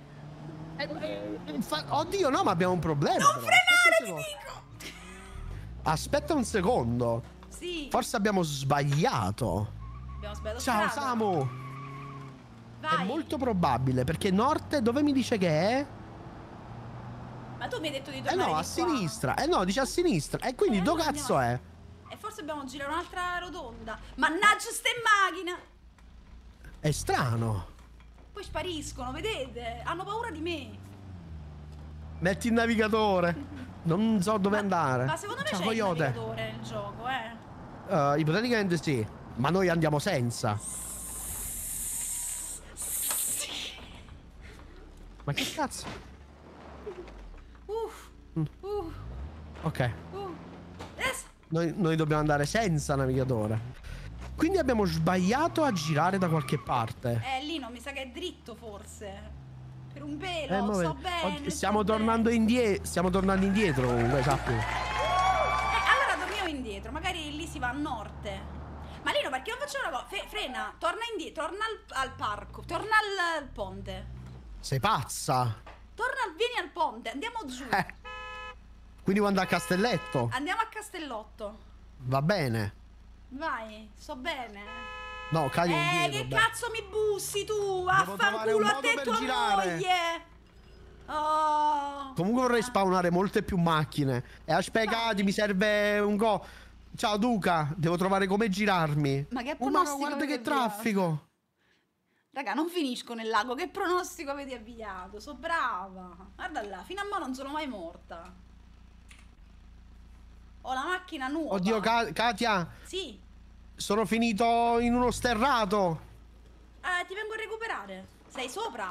Oddio, no, ma abbiamo un problema. Non però. frenare, ti dico. Aspetta un secondo. Sì, Forse abbiamo sbagliato. abbiamo sbagliato Ciao strada. Samu. Vai. È molto probabile perché Norte dove mi dice che è? Ma tu mi hai detto di Eh tornare no, a di qua. sinistra. Eh no, dice a sinistra. E quindi dove allora cazzo è? E forse dobbiamo girare un'altra rotonda. Mannaggia ste macchine. È strano. Poi spariscono, vedete? Hanno paura di me. Metti il navigatore. Non so dove andare. Ma secondo me Ciao, c'è il coyote. navigatore nel gioco, eh. Ipoteticamente sì. Ma noi andiamo senza. Ma che cazzo? Uh, Ok. adesso. Noi dobbiamo andare senza navigatore. Quindi abbiamo sbagliato a girare da qualche parte. Lino, mi sa che è dritto forse. Per un pelo, mo sto ve- bene. stiamo sto tornando bene. indietro. Stiamo tornando indietro comunque, sappi. Allora torniamo indietro, magari lì si va a norte. Ma Lino, perché non facciamo una cosa? Frena, torna indietro, torna al parco, torna al ponte. Sei pazza. Vieni al ponte, andiamo giù. Quindi quando a Castelletto. Andiamo a Castellotto. Va bene. Vai, sto bene. No, cadi indietro. Che dai. cazzo mi bussi tu? Devo trovare Vaffanculo un a modo te e per tua girare. moglie. Oh. Comunque vorrei spawnare molte più macchine. E aspetta, mi serve un go. Ciao Duca, devo trovare come girarmi. Ma che ma pronostico guarda avete che avviato? traffico. Raga, non finisco nel lago. Che pronostico avete avviato? So brava. Guarda là, fino a mo' non sono mai morta. Ho la macchina nuova. Oddio, Katia, Sì. sono finito in uno sterrato. Ti vengo a recuperare. Sei sopra?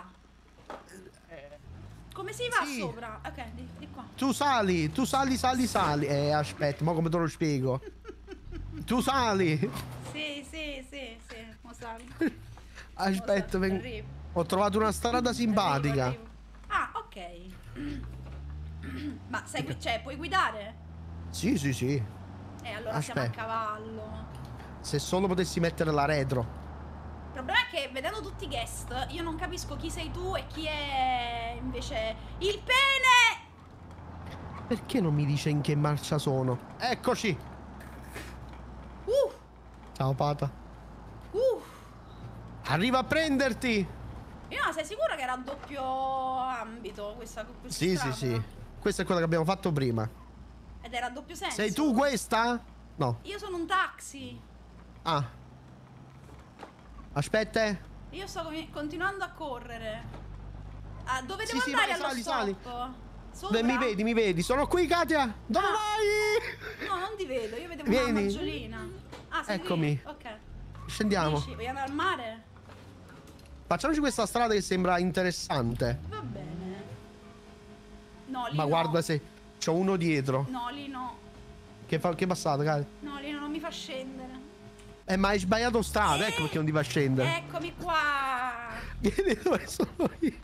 Come si va sì. sopra? Ok, di qua. Tu sali. Aspetta, ma come te lo spiego? Tu sali. Sì. Mo salgo. Aspetta, Arrivo. ho trovato una strada simpatica. Arrivo. Ah, ok. Ma sai, cioè, puoi guidare? Sì. Allora siamo a Aspetta. cavallo. Se solo potessi mettere la retro. Il problema è che vedendo tutti i guest, io non capisco chi sei tu e chi è invece il pene! Perché non mi dice in che marcia sono? Eccoci. Ciao Pata. Arriva a prenderti. No, sei sicura che era a doppio ambito questa Sì. strada? Questa è quella che abbiamo fatto prima. Ed era a doppio senso? Sei tu questa? No. Io sono un taxi. Ah. Aspetta. Io sto continuando a correre. Dove Sì, devo sì, andare vai, allo sali. stop? Sopra? Beh, mi vedi. Sono qui, Katia. Dove Ah. vai? No, non ti vedo, io vedevo Vieni. una maggiolina. Ah, sei Eccomi. qui? Ok. Scendiamo. Dici, vogliamo andare al mare? Facciamoci questa strada che sembra interessante. Va bene. No, lì Ma no. guarda se c'ho uno dietro. No, lì no. Che è passato, Katia? No, lì non mi fa scendere. Ma hai sbagliato strada, ecco perché non ti fa scendere. Eccomi qua. Vieni dove sono io.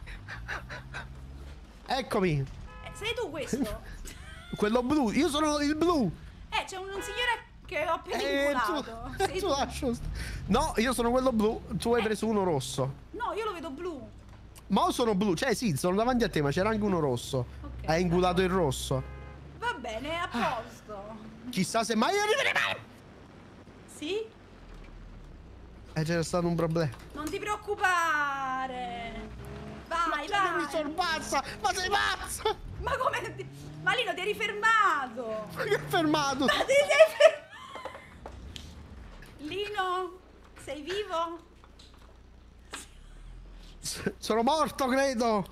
Eccomi. Sei tu questo? Quello blu. Io sono il blu. C'è un signore che ho appena Tu, inculato. Sei tu tu? lascio no, io sono quello blu. Tu hai preso uno rosso. No, io lo vedo blu. Ma io sono blu. Cioè sì, sono davanti a te, ma c'era anche uno rosso. Ok. Hai ingulato il rosso. Va bene, a posto. Chissà se mai arriveremo. Sì? C'era stato un problema. Non ti preoccupare. Vai, Ma mi vai. sono pazza. Ma sei pazza. Ma come? Ma Lino, ti eri fermato. Ma che fermato. Ma ti sei fermato. Lino, sei vivo? Sono morto, credo.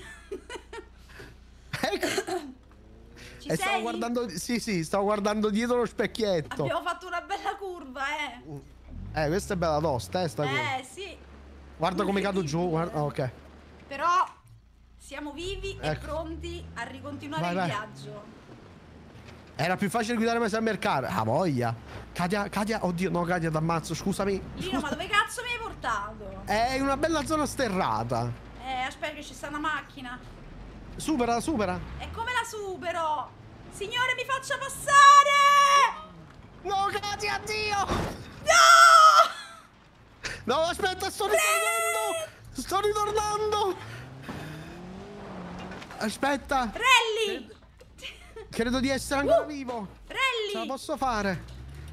Ecco. Ci E sei? stavo guardando. Sì, stavo guardando dietro lo specchietto. Abbiamo fatto una bella curva, Questa è bella tosta, sta qui. Sì. Guarda come cado giù. Guarda. Ok. Però siamo vivi e Ecco. pronti a ricontinuare Vai, il vai. viaggio. Era più facile guidare me al mercato. Ah, voglia. Katia, oddio, no, Katia, t'ammazzo, scusami. Lino, ma dove cazzo mi hai portato? È in una bella zona sterrata. Aspetta che ci sta una macchina. Supera. E come la supero? Signore, mi faccia passare! No, Katia, addio! No! No, aspetta, sto ritornando! Aspetta, Rally! credo di essere ancora vivo. Ce la Rally! posso fare.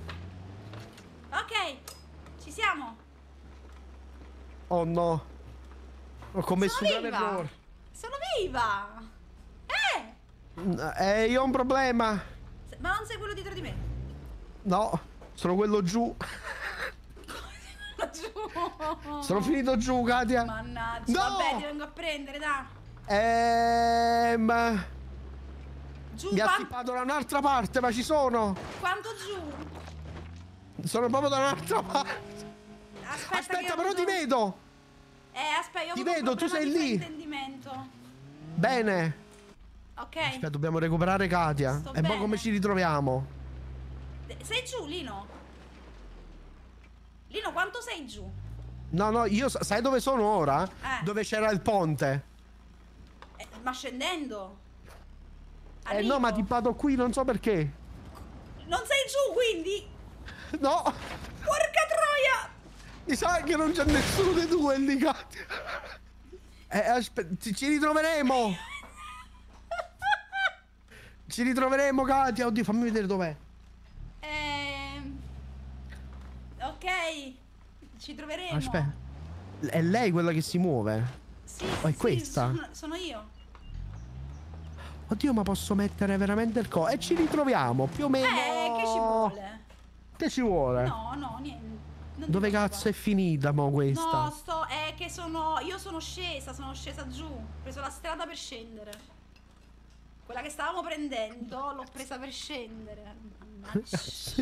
Ok, ci siamo. Oh no. Ho commesso un grave errore. Sono viva! Io ho un problema. Ma non sei quello dietro di me. No, sono quello giù. Giù. Sono finito giù, Katia. Mannaggia. No! Vabbè, ti vengo a prendere, dai. Giù, Mi ha tippato da un'altra parte, ma ci sono. quanto giù? Sono proprio da un'altra parte. Aspetta, che ho però ti avuto- vedo. Aspetta, io ho Ti avuto un vedo, tu problema sei di lì. fraintendimento. Bene. Ok. Aspetta, dobbiamo recuperare Katia. Sto E poi bene. come ci ritroviamo? Sei giù, Lino? Lino, quanto sei giù? No, io sai dove sono ora? Dove c'era il ponte. Ma scendendo? No, ma ha Arrivo. tippato qui, non so perché. Non sei giù, quindi? No, Porca troia! mi sa che non c'è nessuno dei due lì, Katia. Aspetta, ci ritroveremo. Ci ritroveremo, Katia. Oddio, fammi vedere dov'è. Ok, ci troveremo. Aspetta. È lei quella che si muove? Sì, O è sì, questa? sono io. Oddio, ma posso mettere veramente il co... E ci ritroviamo, più o meno. Che ci vuole? Che ci vuole? No, niente. Non ti Dove preoccupare. cazzo è finita, mo, questa? No, è che io sono scesa giù. Ho preso la strada per scendere. Quella che stavamo prendendo, l'ho presa per scendere. Mannaggia.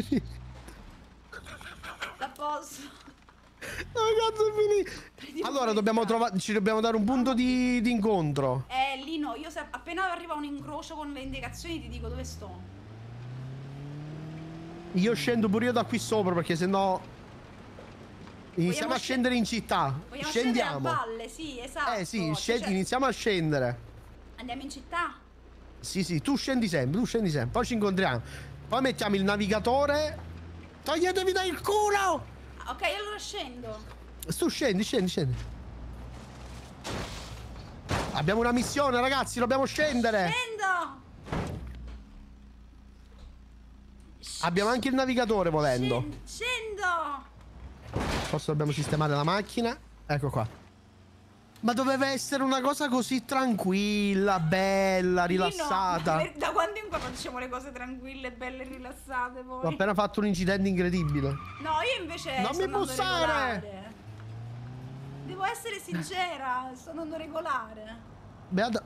La posso. Dove cazzo è finita? Allora, ci dobbiamo dare un punto di incontro. Lino, io appena arriva un incrocio con le indicazioni ti dico dove sto. Io scendo pure io da qui sopra, perché sennò iniziamo a scendere in città. Vogliamo Scendiamo. scendere a valle, sì, esatto. Sì, Cioè, iniziamo a scendere. andiamo in città? Sì, tu scendi sempre, Poi ci incontriamo. Poi mettiamo il navigatore. Toglietevi dal culo! Ok, allora scendo. Tu scendi. Abbiamo una missione, ragazzi, dobbiamo scendere. Scendo! Abbiamo anche il navigatore, volendo. Scendo! Forse dobbiamo sistemare la macchina. Ecco qua. Ma doveva essere una cosa così tranquilla, bella, rilassata. Lino, da quando in qua facciamo le cose tranquille, belle e rilassate poi? Ho appena fatto un incidente incredibile. No, io invece Non sto mi andando bussare! regolare. Devo essere sincera, sto andando regolare. Beata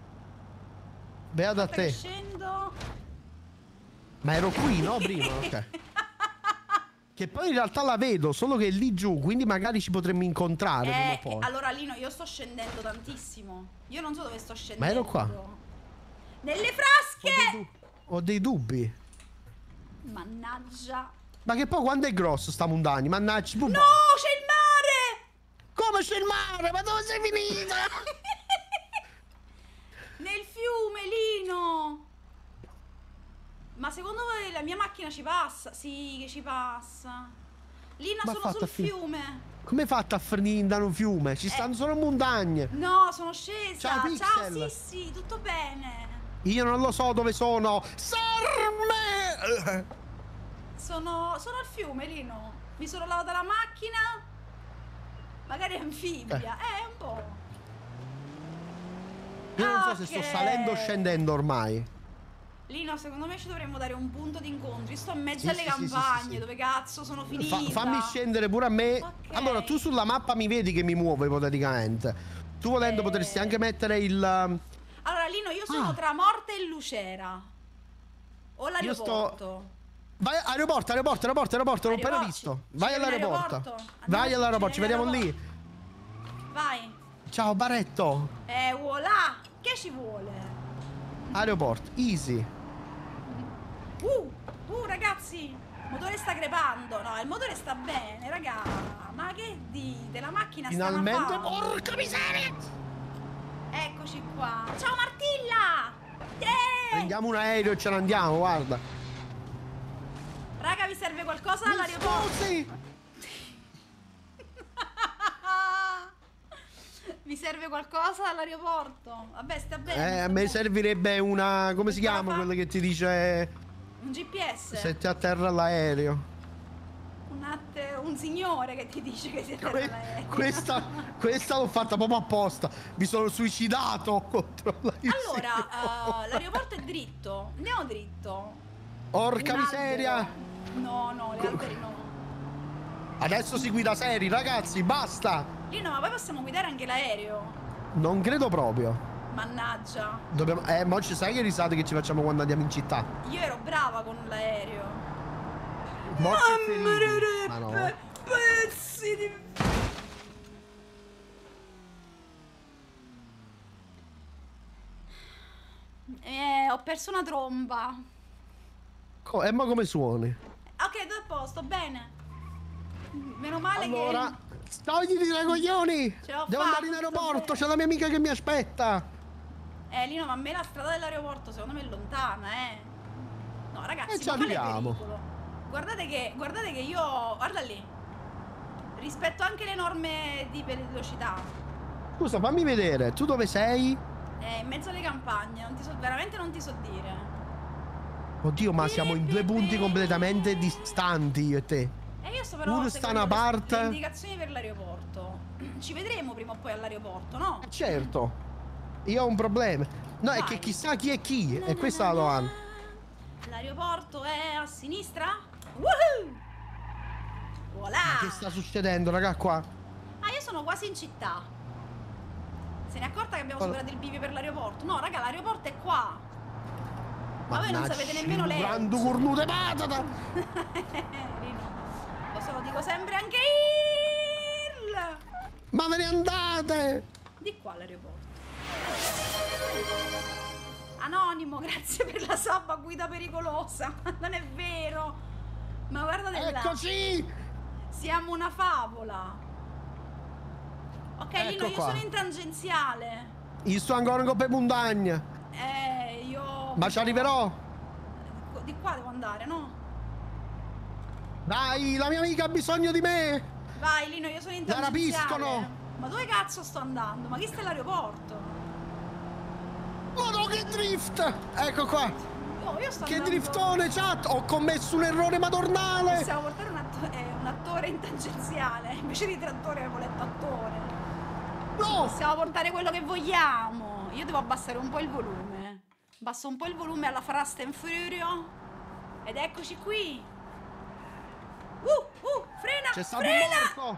a Aspetta che te. scendo. Ma ero qui, no? Prima, ok. Che poi in realtà la vedo, solo che è lì giù, quindi magari ci potremmo incontrare prima o poi. Allora Lino, io sto scendendo tantissimo. Io non so dove sto scendendo. Ma ero qua. Nelle frasche! Ho dei dubbi. Mannaggia. Ma che poi quando è grosso sta montagna? Mannaggia, No, c'è il mare! Come c'è il mare? Ma dove sei finita? Nel fiume, Lino! Ma secondo voi la mia macchina ci passa? Sì, che ci passa. Lino, Ma sono fatta sul fi- fiume. Come hai fatto a finire da un fiume? Ci stanno solo montagne. No, sono scesa. Ciao, Pixel. Sì, tutto bene. Io non lo so dove sono. Sarme! Sono al fiume, Lino. Mi sono lavata la macchina. Magari è anfibia. Un po'. Io non so se sto Ok. salendo o scendendo ormai. Lino, secondo me ci dovremmo dare un punto di incontro. Io sto in mezzo Sì, alle sì, sì, campagne. sì. Dove cazzo sono finita? Fammi scendere pure a me. Ok. Allora, tu sulla mappa mi vedi che mi muovo ipoteticamente. Tu volendo potresti anche mettere il... Allora, Lino, io sono tra Morte e Lucera. O l'aeroporto. Vai, aeroporto, l'ho appena Aeroporto, visto. ci Vai vediamo all'aeroporto. all'aeroporto. Vai all'aeroporto, ci vediamo lì. Vai. Ciao, Baretto. Voilà. Che ci vuole? Aeroporto, easy. Ragazzi. motore sta crepando. No, il motore sta bene, raga. Ma che dite? La macchina Finalmente, sta una porca miseria! Eccoci qua. Ciao Martilla! Yeah! Prendiamo un aereo e ce ne andiamo, guarda. Raga, vi serve qualcosa all'aeroporto? Scusi! Vi serve qualcosa all'aeroporto? Vabbè, sta bene. A me servirebbe una... come si chiama quella che ti dice Un GPS. se ti atterra l'aereo? Un signore che ti dice che si atterra l'aereo. Questa l'ho fatta proprio apposta. Mi sono suicidato contro l'aereo. Allora, l'aeroporto è dritto. Andiamo dritto. Porca Un miseria! albero. No, le alberi no. Adesso si guida seri, ragazzi, basta! Lino, ma poi possiamo guidare anche l'aereo. Non credo proprio. Mannaggia. Dobbiamo... mo ci sai che risate che ci facciamo quando andiamo in città? Io ero brava con l'aereo. Morti e feriti. Ma no. Pezzi di... ho perso una tromba. E mo come suoni? Ok, tutto a posto, bene. Meno male Allora, togliti dai coglioni! Ce l'ho Devo fatta, andare in tutto aeroporto, bene. c'è la mia amica che mi aspetta! Lino, ma a me la strada dell'aeroporto secondo me è lontana, No, ragazzi, ci ma quale arriviamo. pericolo? Guardate che io... Guarda lì. Rispetto anche le norme di velocità. Scusa, fammi vedere, tu dove sei? In mezzo alle campagne, veramente non ti so dire. Oddio, ma siamo in due punti completamente distanti io e te. E io sto però Uno sta seguendo una le parte. indicazioni per l'aeroporto. Ci vedremo prima o poi all'aeroporto, no? Certo, io ho un problema. No, è Vai. che chissà chi è chi, e questa è la domanda. L'aeroporto è a sinistra? Woohoo! Voilà! Che sta succedendo, raga, qua? Ah, io sono quasi in città. Se ne è accorta che abbiamo superato il bivio per l'aeroporto? No, raga, l'aeroporto è qua. Ma voi non sapete nemmeno lei. Grande cornute patata! Lo dico sempre anche il. Ma ve ne andate! Di qua l'aeroporto. Anonimo, grazie per la sabba guida pericolosa. Non è vero. Ma guardate là. Eccoci! Siamo una favola. Ok, Ecco Lino, io qua. sono in tangenziale. Io sto ancora in Coppa Montagna. Io... Ma ci arriverò? Di qua devo andare, no? Dai, la mia amica ha bisogno di me! Vai, Lino, io sono in La tangenziale. rapiscono! Ma dove cazzo sto andando? Ma chi sta all'aeroporto? Oh no, che drift! Ecco qua! Oh, io sto Che andando... driftone, chat! Ho commesso un errore madornale! Possiamo portare un attore in tangenziale. Invece di trattore avevo letto attore. No! Possiamo portare quello che vogliamo. Io devo abbassare un po' il volume. Abbasso un po' il volume alla Fast and Furious. Ed eccoci qui. Frena! C'è stato frena! un morto!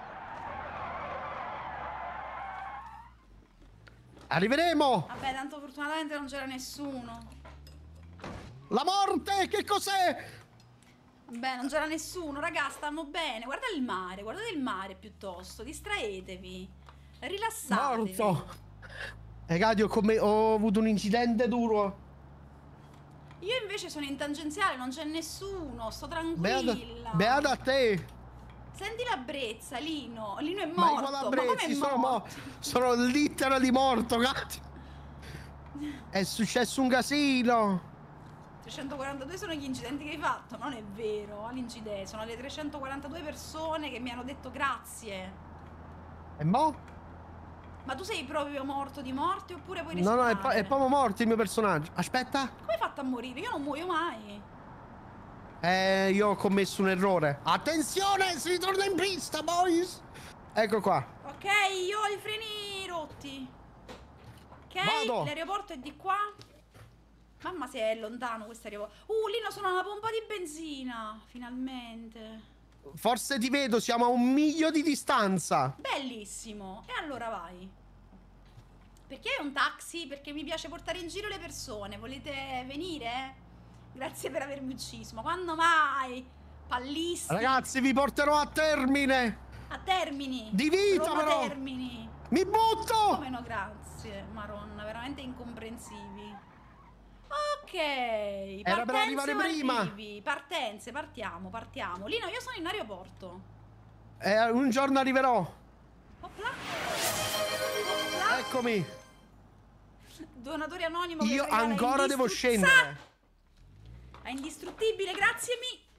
Arriveremo! Vabbè, tanto fortunatamente non c'era nessuno. La morte, che cos'è? Vabbè, non c'era nessuno, raga, stiamo bene. Guardate il mare piuttosto. Distraetevi. Rilassatevi. Morto! Ragazzi, ho avuto un incidente duro. Io invece sono in tangenziale, non c'è nessuno, sto tranquilla. Beata a te! Senti la brezza, Lino. Lino è Ma morto. con la Ma brezzi, come è morto? sono letteralmente morto, cazzo! È successo un casino! 342 sono gli incidenti che hai fatto, non è vero, all'incidente. Sono le 342 persone che mi hanno detto grazie. E mo? Ma tu sei proprio morto di morte oppure puoi No, rischiare? è proprio morto il mio personaggio. Aspetta! Come hai fatto a morire? Io non muoio mai. Io ho commesso un errore. Attenzione, si ritorna in pista, boys! Ecco qua. Ok, io ho i freni rotti. Ok, Vado. l'aeroporto è di qua. Mamma se è lontano questo aeroporto. Lino, sono una pompa di benzina. Finalmente. Forse ti vedo, siamo a 1 miglio di distanza. Bellissimo. E allora vai. Perché è un taxi? Perché mi piace portare in giro le persone. Volete venire? Grazie per avermi ucciso. Ma quando mai? Pallisti. Ragazzi, vi porterò a termine. A Termini. Di vita, Roma però. Termini. Mi butto! Come no, grazie. Maronna, veramente incomprensivi. Ok. Era per arrivare prima. Partenze, partiamo. Lino, io sono in aeroporto. Un giorno arriverò. Opla. Eccomi. Donatore anonimo. che Io regala ancora devo indistruttibilità. scendere. È indistruttibile, grazie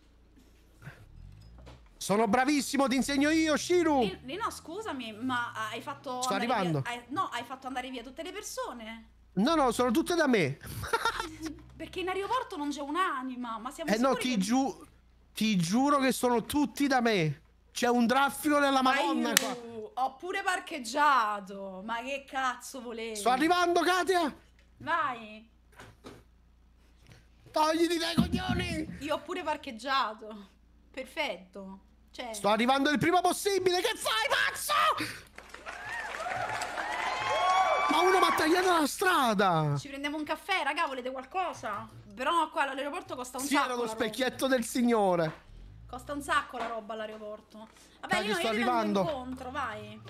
Sono bravissimo, ti insegno io, Shiru. Lino, scusami, ma hai fatto Sto andare arrivando. via, no, hai fatto andare via tutte le persone? No, sono tutte da me. Perché in aeroporto non c'è un'anima, ma siamo No, sicuri ti giuro che sono tutti da me. C'è un traffico nella Madonna qua. Ho pure parcheggiato. Ma che cazzo volevi? Sto arrivando, Katia. Vai. Togliti dai coglioni. Io ho pure parcheggiato. Perfetto. Cioè, Sto arrivando il prima possibile. Che fai, pazzo? Ma uno mi ha tagliato la strada. ci prendiamo un caffè, raga, volete qualcosa? Però no, qua all'aeroporto costa un Sì, sacco. era lo la roba. specchietto del Signore. Costa un sacco la roba all'aeroporto. Vabbè, Dai, io sto ti vengo arrivando. incontro, vai.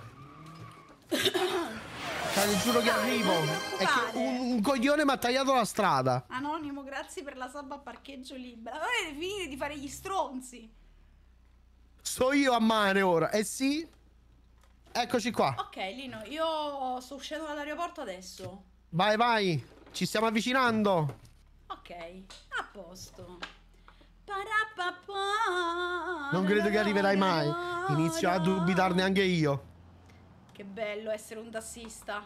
Ti giuro che Dai, arrivo. non ti È che preoccupare. un coglione mi ha tagliato la strada. Anonimo, grazie per la sub a parcheggio libera. Ma volete finire di fare gli stronzi? Sto io a mare ora. Eh sì. Eccoci qua. Ok, Lino, io sto uscendo dall'aeroporto adesso. Vai. Ci stiamo avvicinando. Ok, a posto. Parapapà, Non credo che arriverai mai. Inizio a dubitarne anche io. Che bello essere un tassista.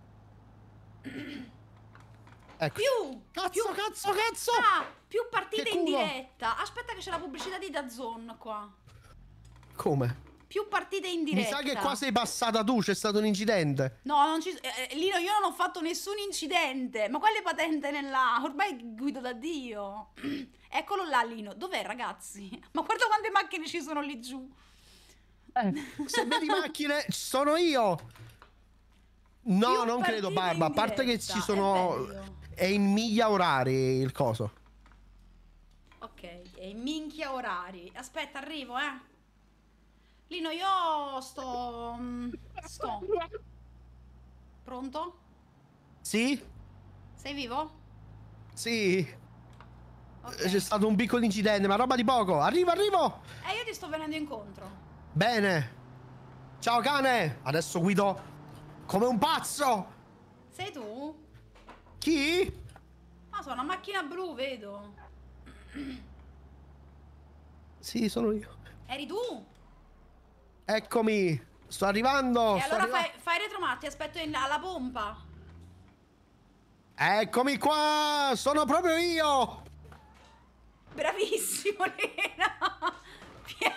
Ecco. Più! Cazzo. Più partite Che in culo. diretta. Aspetta che c'è la pubblicità di DAZN qua. Come? Più partite in Mi diretta. sa che qua sei passata tu, c'è stato un incidente. No, non ci... Lino, io non ho fatto nessun incidente. Ma quale patente nella... Ormai guido da Dio. Eccolo là, Lino. Dov'è, ragazzi? Ma guarda quante macchine ci sono lì giù. Se vedi macchine, sono io. No, Più non credo, partite Barba. A in parte che diretta, ci sono... è bello. È in miglia orari il coso. Ok, e minchia orari. Aspetta, arrivo, Lino, io sto... Pronto? Sì? Sei vivo? Sì. Ok. C'è stato un piccolo incidente, ma roba di poco. Arrivo! Io ti sto venendo incontro. Bene. Ciao cane. Adesso guido come un pazzo. Sei tu? Chi? Ah, sono una macchina blu, vedo. Sì, sono io. Eri tu? Eccomi. Sto arrivando. E sto allora arriva- fai retromarcia, ti aspetto alla pompa. Eccomi qua. Sono proprio io. Bravissimo, Lena. Piano.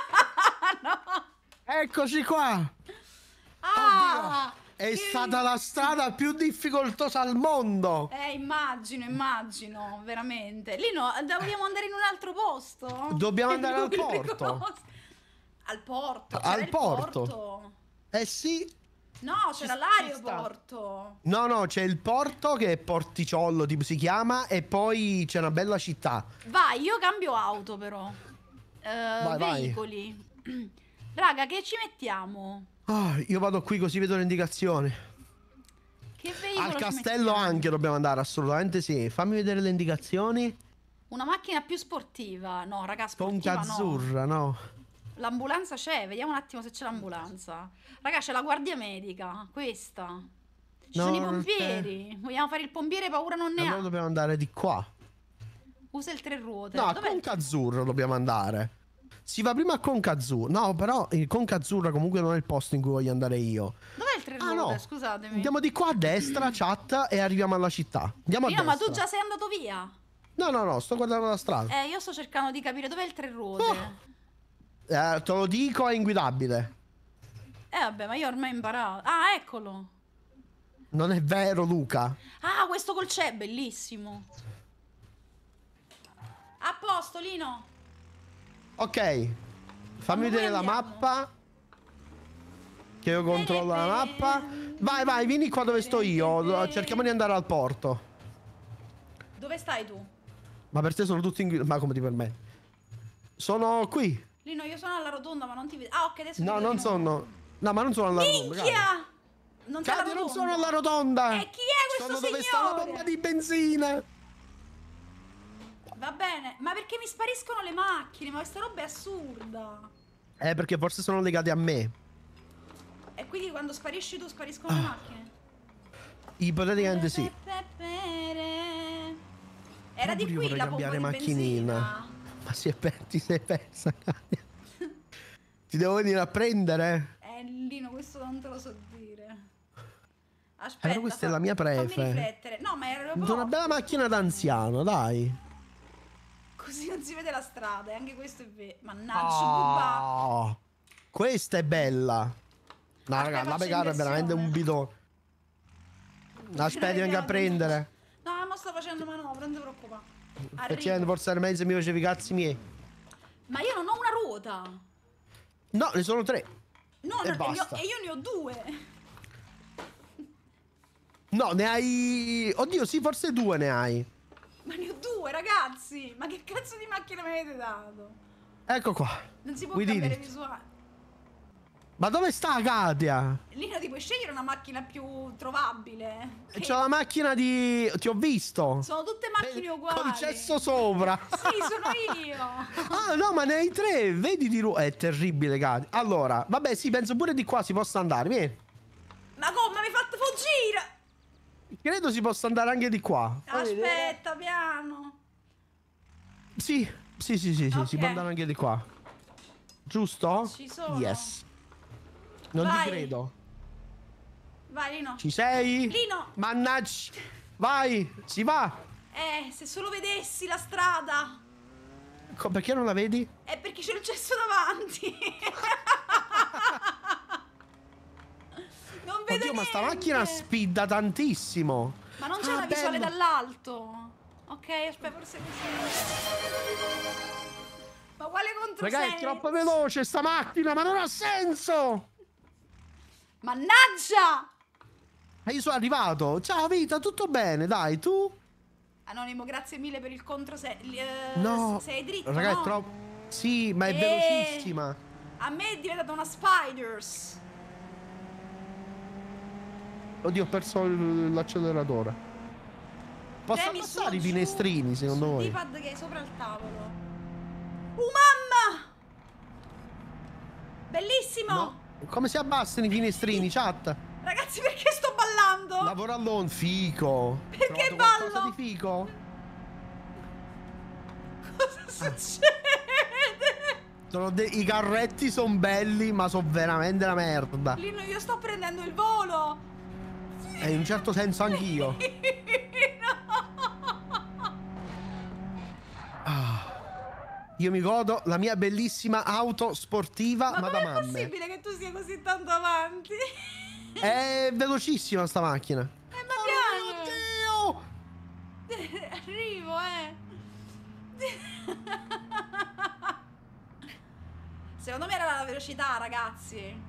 Eccoci qua. Ah, È che- stata la strada più difficoltosa al mondo. Immagino, veramente. Lino, dobbiamo andare in un altro posto? Dobbiamo andare al L'unica porto. cosa- Al porto? Al C'era il porto. Eh sì. No, c'era Ci l'aeroporto. No, c'è il porto che è Porticciollo, tipo si chiama, e poi c'è una bella città. Vai, io cambio auto però. Vai. Veicoli. Raga, che ci mettiamo? Ah, io vado qui così vedo le indicazioni. Che veicolo Al ci castello mettiamo? anche dobbiamo andare, assolutamente sì. Fammi vedere le indicazioni. Una macchina più sportiva. No, raga, sportiva Tonka no. azzurra, no. L'ambulanza c'è, vediamo un attimo se c'è l'ambulanza. Raga, c'è la guardia medica, questa. Ci No, sono i non c'è. pompieri. Vogliamo fare il pompiere, paura non ne Allora ha. dobbiamo andare di qua. Usa il tre ruote. No, a Dov'è? Conca Azzurra dobbiamo andare. Si va prima a Conca Azzurra. No, però il Conca Azzurra comunque non è il posto in cui voglio andare io. Dov'è il tre Ah, ruote? no. Scusatemi. Andiamo di qua a destra, chat, e arriviamo alla città. Andiamo a Io, ma destra. tu già sei andato via? No, sto guardando la strada. Io sto cercando di capire dov'è il tre ruote. Oh. Te lo dico, è inguidabile. Vabbè, ma io ormai ho imparato. Ah, eccolo. Non è vero, Luca. Ah, questo col c'è, bellissimo. A posto, Lino. Ok. Fammi Quando vedere la andiamo? mappa. Che io controllo la mappa. Vai, vieni qua dove sto io. Cerchiamo di andare al porto. Dove stai tu? Ma per te sono tutti ma come ti permetti? Sono qui. Lino, io sono alla rotonda, ma non ti vedo. Ah, ok, adesso ti No, vedo non di nuovo. sono. No, ma non sono alla rotonda. Minchia! Non sei alla Cade, non rotonda. sono alla rotonda. E chi è questo Sono dove sta la signore? pompa di benzina. Va bene, ma perché mi spariscono le macchine? Ma questa roba è assurda. Perché forse sono legate a me. E quindi quando sparisci tu spariscono le macchine? Ipoteticamente sì. Era di Pure io qui vorrei la pompa cambiare di macchinina. benzina. Ma ti sei persa, Katia. Ti devo venire a prendere? Lino, questo non te lo so dire. Aspetta, Però questa è la mia prefe. fammi riflettere. No, ma era Una bella macchina d'anziano, dai. così non si vede la strada, e anche questo è vero. Mannaggia, Bubba. Oh, questa è bella. No, Aspetta, raga, la faccio Pecaro è veramente un inversione. bidone. Aspetta, venga a prendere. No, ma sto facendo manovra, non ti preoccupare. Effettivamente, Arrivo. forse era meglio se mi facevi i cazzi miei. Ma io non ho una ruota. No, ne sono 3. No, E no, basta. e io ne ho 2. No, ne hai... Oddio, sì, forse 2 ne hai. Ma ne ho 2, ragazzi. Ma che cazzo di macchina mi avete dato? Ecco qua. Non si può We did cambiare it. visuale. Ma dove sta Katia? Lino, ti puoi scegliere una macchina più trovabile? Che C'ho la macchina di... Ti ho visto. sono tutte macchine uguali. Col cesso sopra. Sì, sono io. Ah, no, ma ne hai 3. Vedi di È terribile, Katia. Allora, vabbè, sì, penso pure di qua si possa andare. Vieni. Ma come mi hai fatto fuggire? Credo si possa andare anche di qua. Aspetta, piano. Sì, si Ok. può andare anche di qua. Giusto? Ci sono. Yes. Non Vai. ti credo. Vai, Lino. Ci sei? Lino. Mannaggia. Vai, si va. Se solo vedessi la strada. Perché non la vedi? È perché c'è il cesso davanti. Non vedo Oddio, ma sta niente. macchina spidda tantissimo. Ma non c'è Ah, una visuale bello. dall'alto. Ok, aspetta, forse così. Ma quale controsenso? Raga, è troppo veloce sta macchina, ma non ha senso. Mannaggia! E io sono arrivato. Ciao, vita, tutto bene? Dai, tu? Anonimo, grazie mille per il controsenso. No. Sei dritto, Raga, no? è troppo... Sì, ma è Eh. velocissima. A me è diventata una Spiders. Oddio, ho perso l'acceleratore. Posso Premi passare su, i giù, finestrini, secondo sul voi? D-pad che è sopra il tavolo. Mamma! Bellissimo! No. Come si abbassano i finestrini, chat? Ragazzi, perché sto ballando? Lavora all'on, fico. Perché Trovato ballo? qualcosa di fico? Cosa succede? I carretti sono belli, ma sono veramente la merda. Lino, io sto prendendo il volo. E in un certo senso anch'io. Io mi godo la mia bellissima auto sportiva, Ma ma da com'è mamme. possibile che tu sia così tanto avanti? È velocissima sta macchina. Ma Oh piano! mio Dio! Arrivo, Secondo me era la velocità, ragazzi.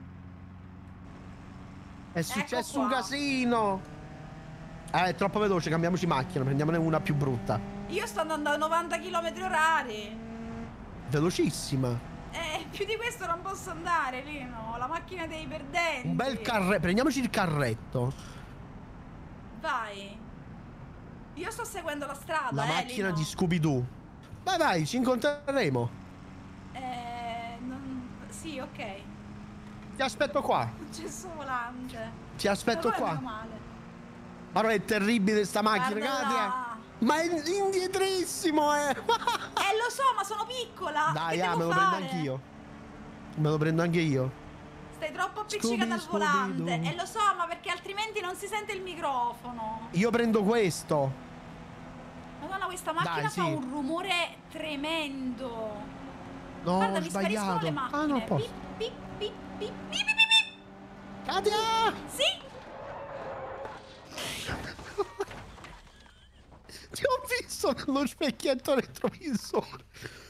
È successo qua. un casino. È troppo veloce, cambiamoci macchina, prendiamone una più brutta. Io sto andando a 90 km/h. Velocissima. Più di questo non posso andare, Lino. La macchina dei perdenti. Un bel carretto. Prendiamoci il carretto. Vai. Io sto seguendo la strada, La macchina Lino. di Scooby-Doo. Vai, ci incontreremo. Sì, ok. Ti aspetto qua. Cesso volante. Ti aspetto Però qua. meno male. Ma non è terribile sta macchina, Guarda Katia. là. Ma è indietrissimo, Lo so, ma sono piccola. Dai, che devo me lo fare? prendo anch'io. Me lo prendo anche io. Stai troppo appiccicata al Scooby-Doo. volante. Lo so, ma perché altrimenti non si sente il microfono. Io prendo questo. Madonna, questa macchina Dai, fa sì. un rumore tremendo. No, Guarda, ho mi spariscono sbagliato. le macchine. Ah, no, posso. Pip, pip, pip, pip, pip, pip, pip. Katia! Sì. Ti ho visto nello specchietto retrovisore.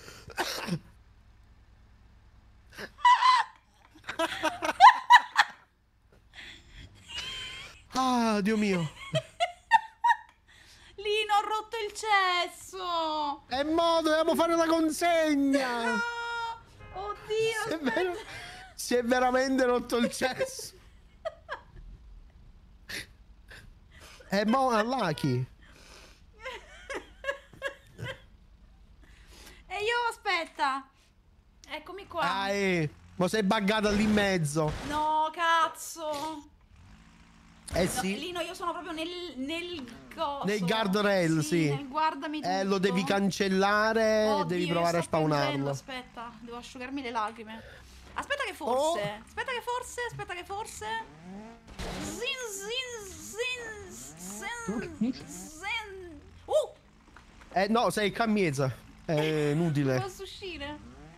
Ah, Dio mio. Lino, ho rotto il cesso. E mo dobbiamo fare la consegna. Ah, oddio. Si è, aspetta. si è veramente rotto il cesso. E mo a Lucky. aspetta. Eccomi qua. Ma sei buggata lì in mezzo. No, cazzo. Eh No, sì. Lino, io sono proprio nel coso. Nel guardrail, sì. Nel guardami tutto. Lo devi cancellare. Oddio, Devi io provare a sto piangendo, spawnarlo. Aspetta, devo asciugarmi le lacrime. Aspetta che forse. Oh. Aspetta che forse. Zin. No, sei cammiesa. È inutile. Posso uscire?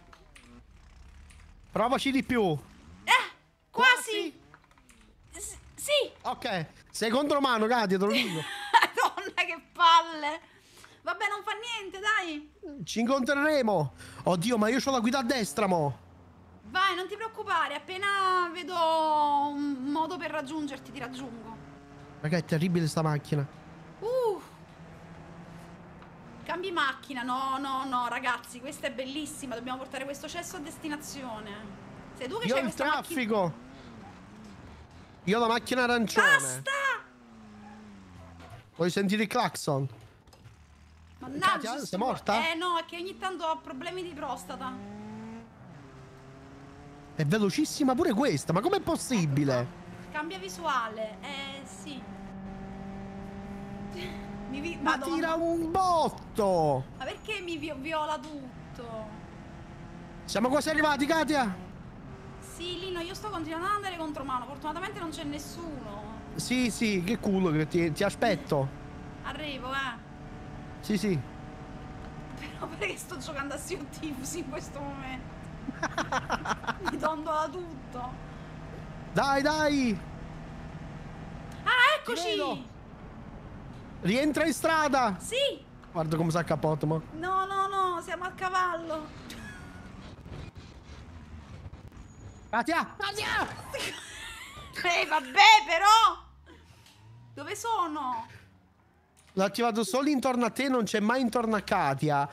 Provaci di più. Quasi. Sì. Ok. Sei contro mano, Katia, te lo dico. Madonna, che palle. Vabbè, non fa niente, dai. Ci incontreremo. Oddio, ma io ho la guida a destra, mo. Vai, non ti preoccupare. Appena vedo un modo per raggiungerti, ti raggiungo. Raga, è terribile sta macchina. Cambi macchina. No, ragazzi, questa è bellissima. Dobbiamo portare questo cesso a destinazione. Sei tu che Io c'hai il questa traffico. Io ho la macchina arancione. Basta! Vuoi sentire il clacson? Mannaggia, Katia, sei morta? No, è che ogni tanto ho problemi di prostata. È velocissima pure questa, ma com'è possibile? Cambia visuale. Sì. Ma Madonna. tira un botto! Ma perché mi viola tutto? Siamo quasi arrivati, Katia? Sì, Lino, io sto continuando ad andare contro mano. Fortunatamente non c'è nessuno. Sì, che culo che ti aspetto. Arrivo, Sì. Però perché sto giocando a Sea of Thieves in questo momento? Mi dondola tutto. Dai! Ah, Ti eccoci! vedo. Rientra in strada! Sì! Guarda come si è accappato, ma. No, siamo a cavallo. Katia! Vabbè, però! Dove sono? L'ho attivato solo intorno a te, non c'è mai intorno a Katia.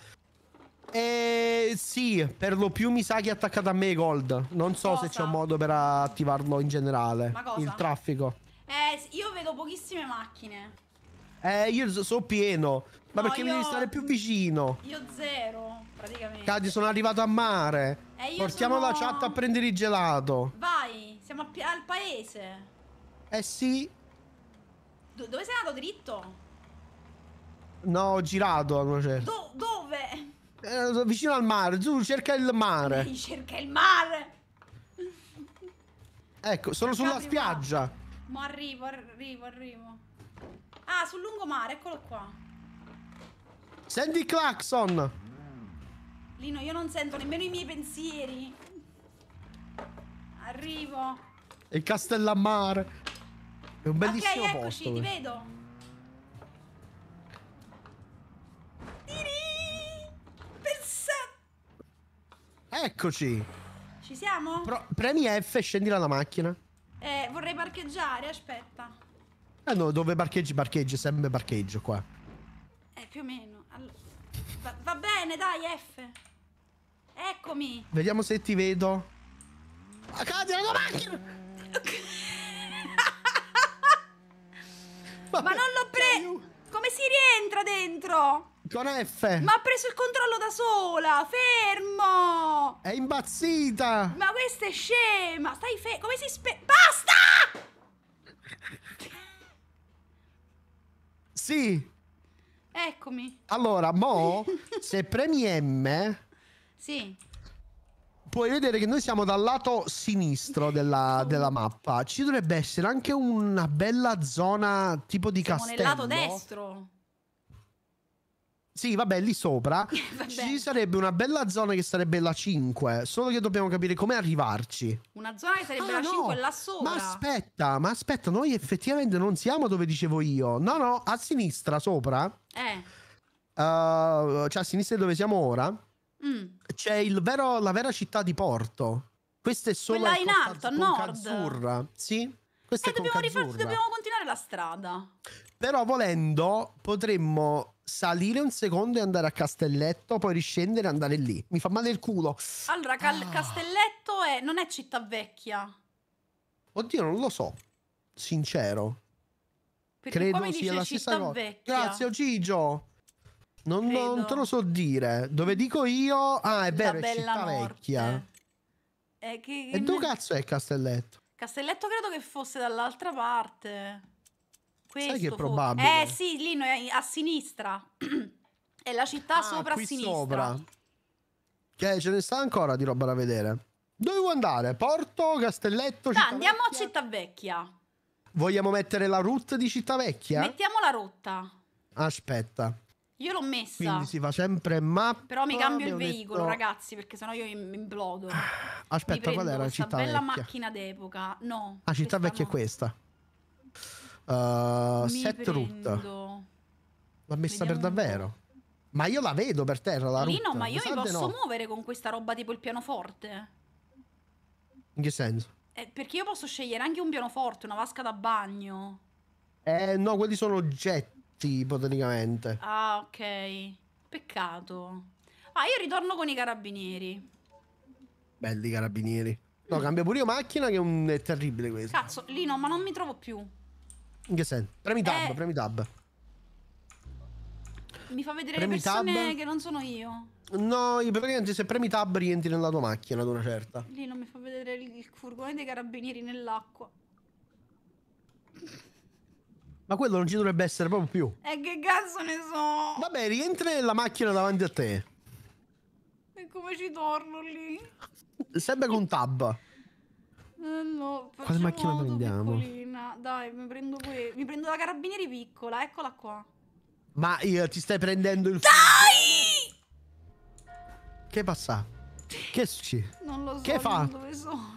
Sì, per lo più mi sa che è attaccato a me Gold. Non so se c'è un modo per attivarlo in generale. Ma cosa? Il traffico. Io vedo pochissime macchine. Io so pieno. Ma No, perché mi devi stare più vicino? Io zero, praticamente. Katia, sono arrivato a mare. Io Portiamo sono... la chat a prendere il gelato. Vai, siamo al paese. Sì. Dove sei andato dritto? No, ho girato a una certa. Dove? Vicino al mare. Tu cerca il mare. Lei cerca il mare. Ecco, sono sulla Capri, spiaggia. Ma arrivo. Ah, sul lungomare, eccolo qua. Senti il clacson. Lino, io non sento nemmeno i miei pensieri. Arrivo. Il Castellammare. È un bellissimo ok, posto. eccoci, ti vedo. Eccoci. Ci siamo? Premi F e scendi dalla macchina. Vorrei parcheggiare, aspetta. No, dove parcheggi, sempre parcheggio qua. Più o meno. Va bene, dai, F. Eccomi. Vediamo se ti vedo. Katia, la macchina! Ma non l'ho preso. Come si rientra dentro? Con F. Ma ha preso il controllo da sola. Fermo. È impazzita. Ma questa è scema. Stai fermo. Come si Basta! Sì. Eccomi. Allora, mo, se premi M, Sì. puoi vedere che noi siamo dal lato sinistro della mappa. Ci dovrebbe essere anche una bella zona tipo di Siamo castello. nel lato destro. Sì, vabbè, lì sopra ci sarebbe una bella zona che sarebbe la 5. Solo che dobbiamo capire come arrivarci. Una zona che sarebbe la 5 là sopra. Ma aspetta, noi effettivamente non siamo dove dicevo io. No, a sinistra, sopra. Cioè a sinistra dove siamo ora. C'è la vera città di Porto. Questa è solo quella in alto, a nord. Azzurra. Sì. Questa è dobbiamo Concazzurra. continuare la strada. Però volendo potremmo salire un secondo e andare a Castelletto, poi riscendere e andare lì. Mi fa male il culo. Allora, Castelletto non è città vecchia. Oddio, non lo so. Sincero. Perché Credo qua mi sia dice la stessa città cosa. vecchia. Grazie, Gigio. Non te lo so dire. Dove dico io? Ah, è vero, La è Bella Città Morte. Vecchia. E dove cazzo è Castelletto? Castelletto credo che fosse dall'altra parte. Questo Sai che è fu- probabile? sì, lì è a sinistra. È la città sopra a qui sinistra. sopra. Che ce ne sta ancora di roba da vedere. Dove vuoi andare? Porto, Castelletto, Dai, Città andiamo a Vecchia? Cittavecchia. Vogliamo mettere la route di Città Vecchia? Mettiamo la rotta. Aspetta. Io l'ho messa. Quindi si fa sempre mappa. Però mi cambio il abbiamo veicolo, detto- ragazzi, perché sennò io implodo. Mi Aspetta, prendo qual era questa Città bella Vecchia? macchina d'epoca. No. Ah, Città questa Vecchia no. è questa. Mi Set route. prendo... L'ha messa per Vediamo un po'. davvero. Ma io la vedo per terra la route. Lino, ma io mi sa di posso no. muovere con questa roba tipo il pianoforte? In che senso? Perché io posso scegliere anche un pianoforte, una vasca da bagno. No, quelli sono oggetti, ipoteticamente. Ah, ok. Peccato. Ah, io ritorno con i carabinieri. Belli carabinieri. No, cambia pure io macchina che è terribile questo. Cazzo, Lino, ma non mi trovo più. In che senso? Premi tab, Eh. premi tab. Mi fa vedere Premi le persone tab. che non sono io. No, praticamente se premi tab rientri nella tua macchina ad una certa. Lino mi fa vedere il furgone dei carabinieri nell'acqua. Ma quello non ci dovrebbe essere proprio più. E che cazzo ne so? Vabbè, rientri nella macchina davanti a te. E come ci torno lì? Sempre con tab. No, Quale facciamo macchina auto prendiamo? piccolina. Dai, mi prendo la carabinieri piccola, eccola qua. Ma ti stai prendendo il... Dai! Che passa? Che succede? Non lo so Che fa? dove sono.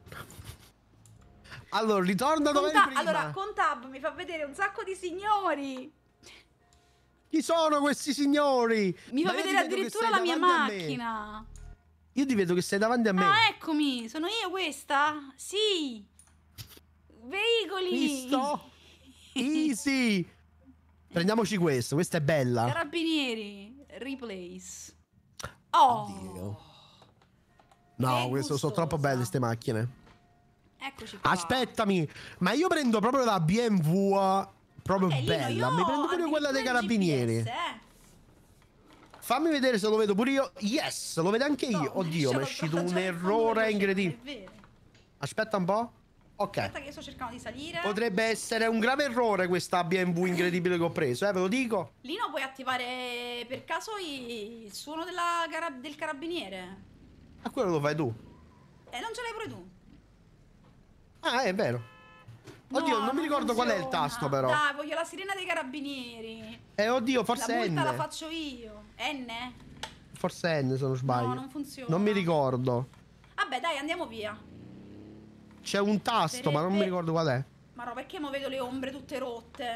Allora, ritorna dove eri prima. Allora, con tab mi fa vedere un sacco di signori. Chi sono questi signori? Mi fa Ma io vedere ti vedo che addirittura sei la mia davanti a me. macchina. Io ti vedo che sei davanti a me. Ah, eccomi, sono io questa? Sì. Veicoli. Visto? Easy. Prendiamoci questa è bella. Carabinieri, replace. Oh. Oddio. No, Che queste sono troppo gustosa. belle queste macchine. Eccoci qua. Aspettami, ma io prendo proprio la BMW proprio Lino, bella. io Mi prendo pure quella dei addirittura il carabinieri. GPS, Fammi vedere se lo vedo pure io. Yes, lo vedo anche io. No, Oddio, mi è lascialo uscito un tracciare il fondo errore dell'oceano, incredibile. è vero. Aspetta un po'. Ok. Aspetta che io sto cercando di salire. Potrebbe essere un grave errore questa BMW incredibile che ho preso, ve lo dico. Lino, puoi attivare per caso il suono del carabiniere? Ma quello lo fai tu. Non ce l'hai pure tu? Ah, è vero. Oddio, No, non mi ricordo qual è il funziona. tasto però. Dai, voglio la sirena dei carabinieri. Oddio, forse La multa N. la faccio io. N? Forse N se non sbaglio. No, non funziona. Non mi ricordo. Vabbè, dai, andiamo via. C'è un tasto, ma non mi ricordo qual è. Ma no, perché mo vedo le ombre tutte rotte?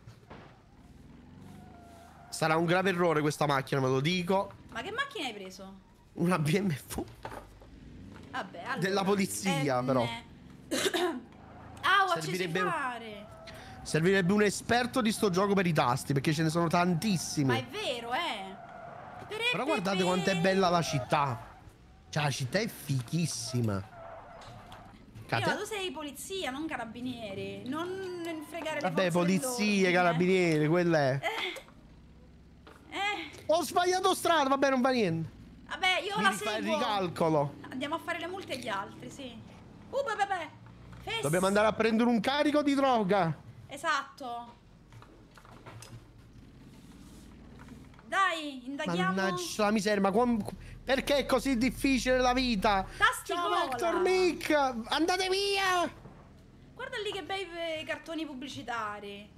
Sarà un grave errore questa macchina, me lo dico. Ma che macchina hai preso? Una BMW. Vabbè, allora. Della polizia, però. Ah, ho Servirebbe- acceso il fare. Servirebbe un esperto di sto gioco per i tasti, perché ce ne sono tantissimi. Ma è vero, Però guardate quanto è bella la città. Cioè, la città è fichissima. Ma tu sei polizia, non carabinieri. Non fregare le Vabbè, forze polizie, dell'ordine. carabinieri, quella è. Eh, Ho sbagliato strada, vabbè, non fa niente. vabbè, io Mi la rifai il seguo. ricalcolo. Andiamo a fare le multe agli altri, sì. Vabbè. Fes. Dobbiamo andare a prendere un carico di droga. Esatto. Dai, indaghiamo. Mannaggia la miseria, ma perché è così difficile la vita? Ciao, Tasticola. Hector Mick, andate via! Guarda lì che bei cartoni pubblicitari.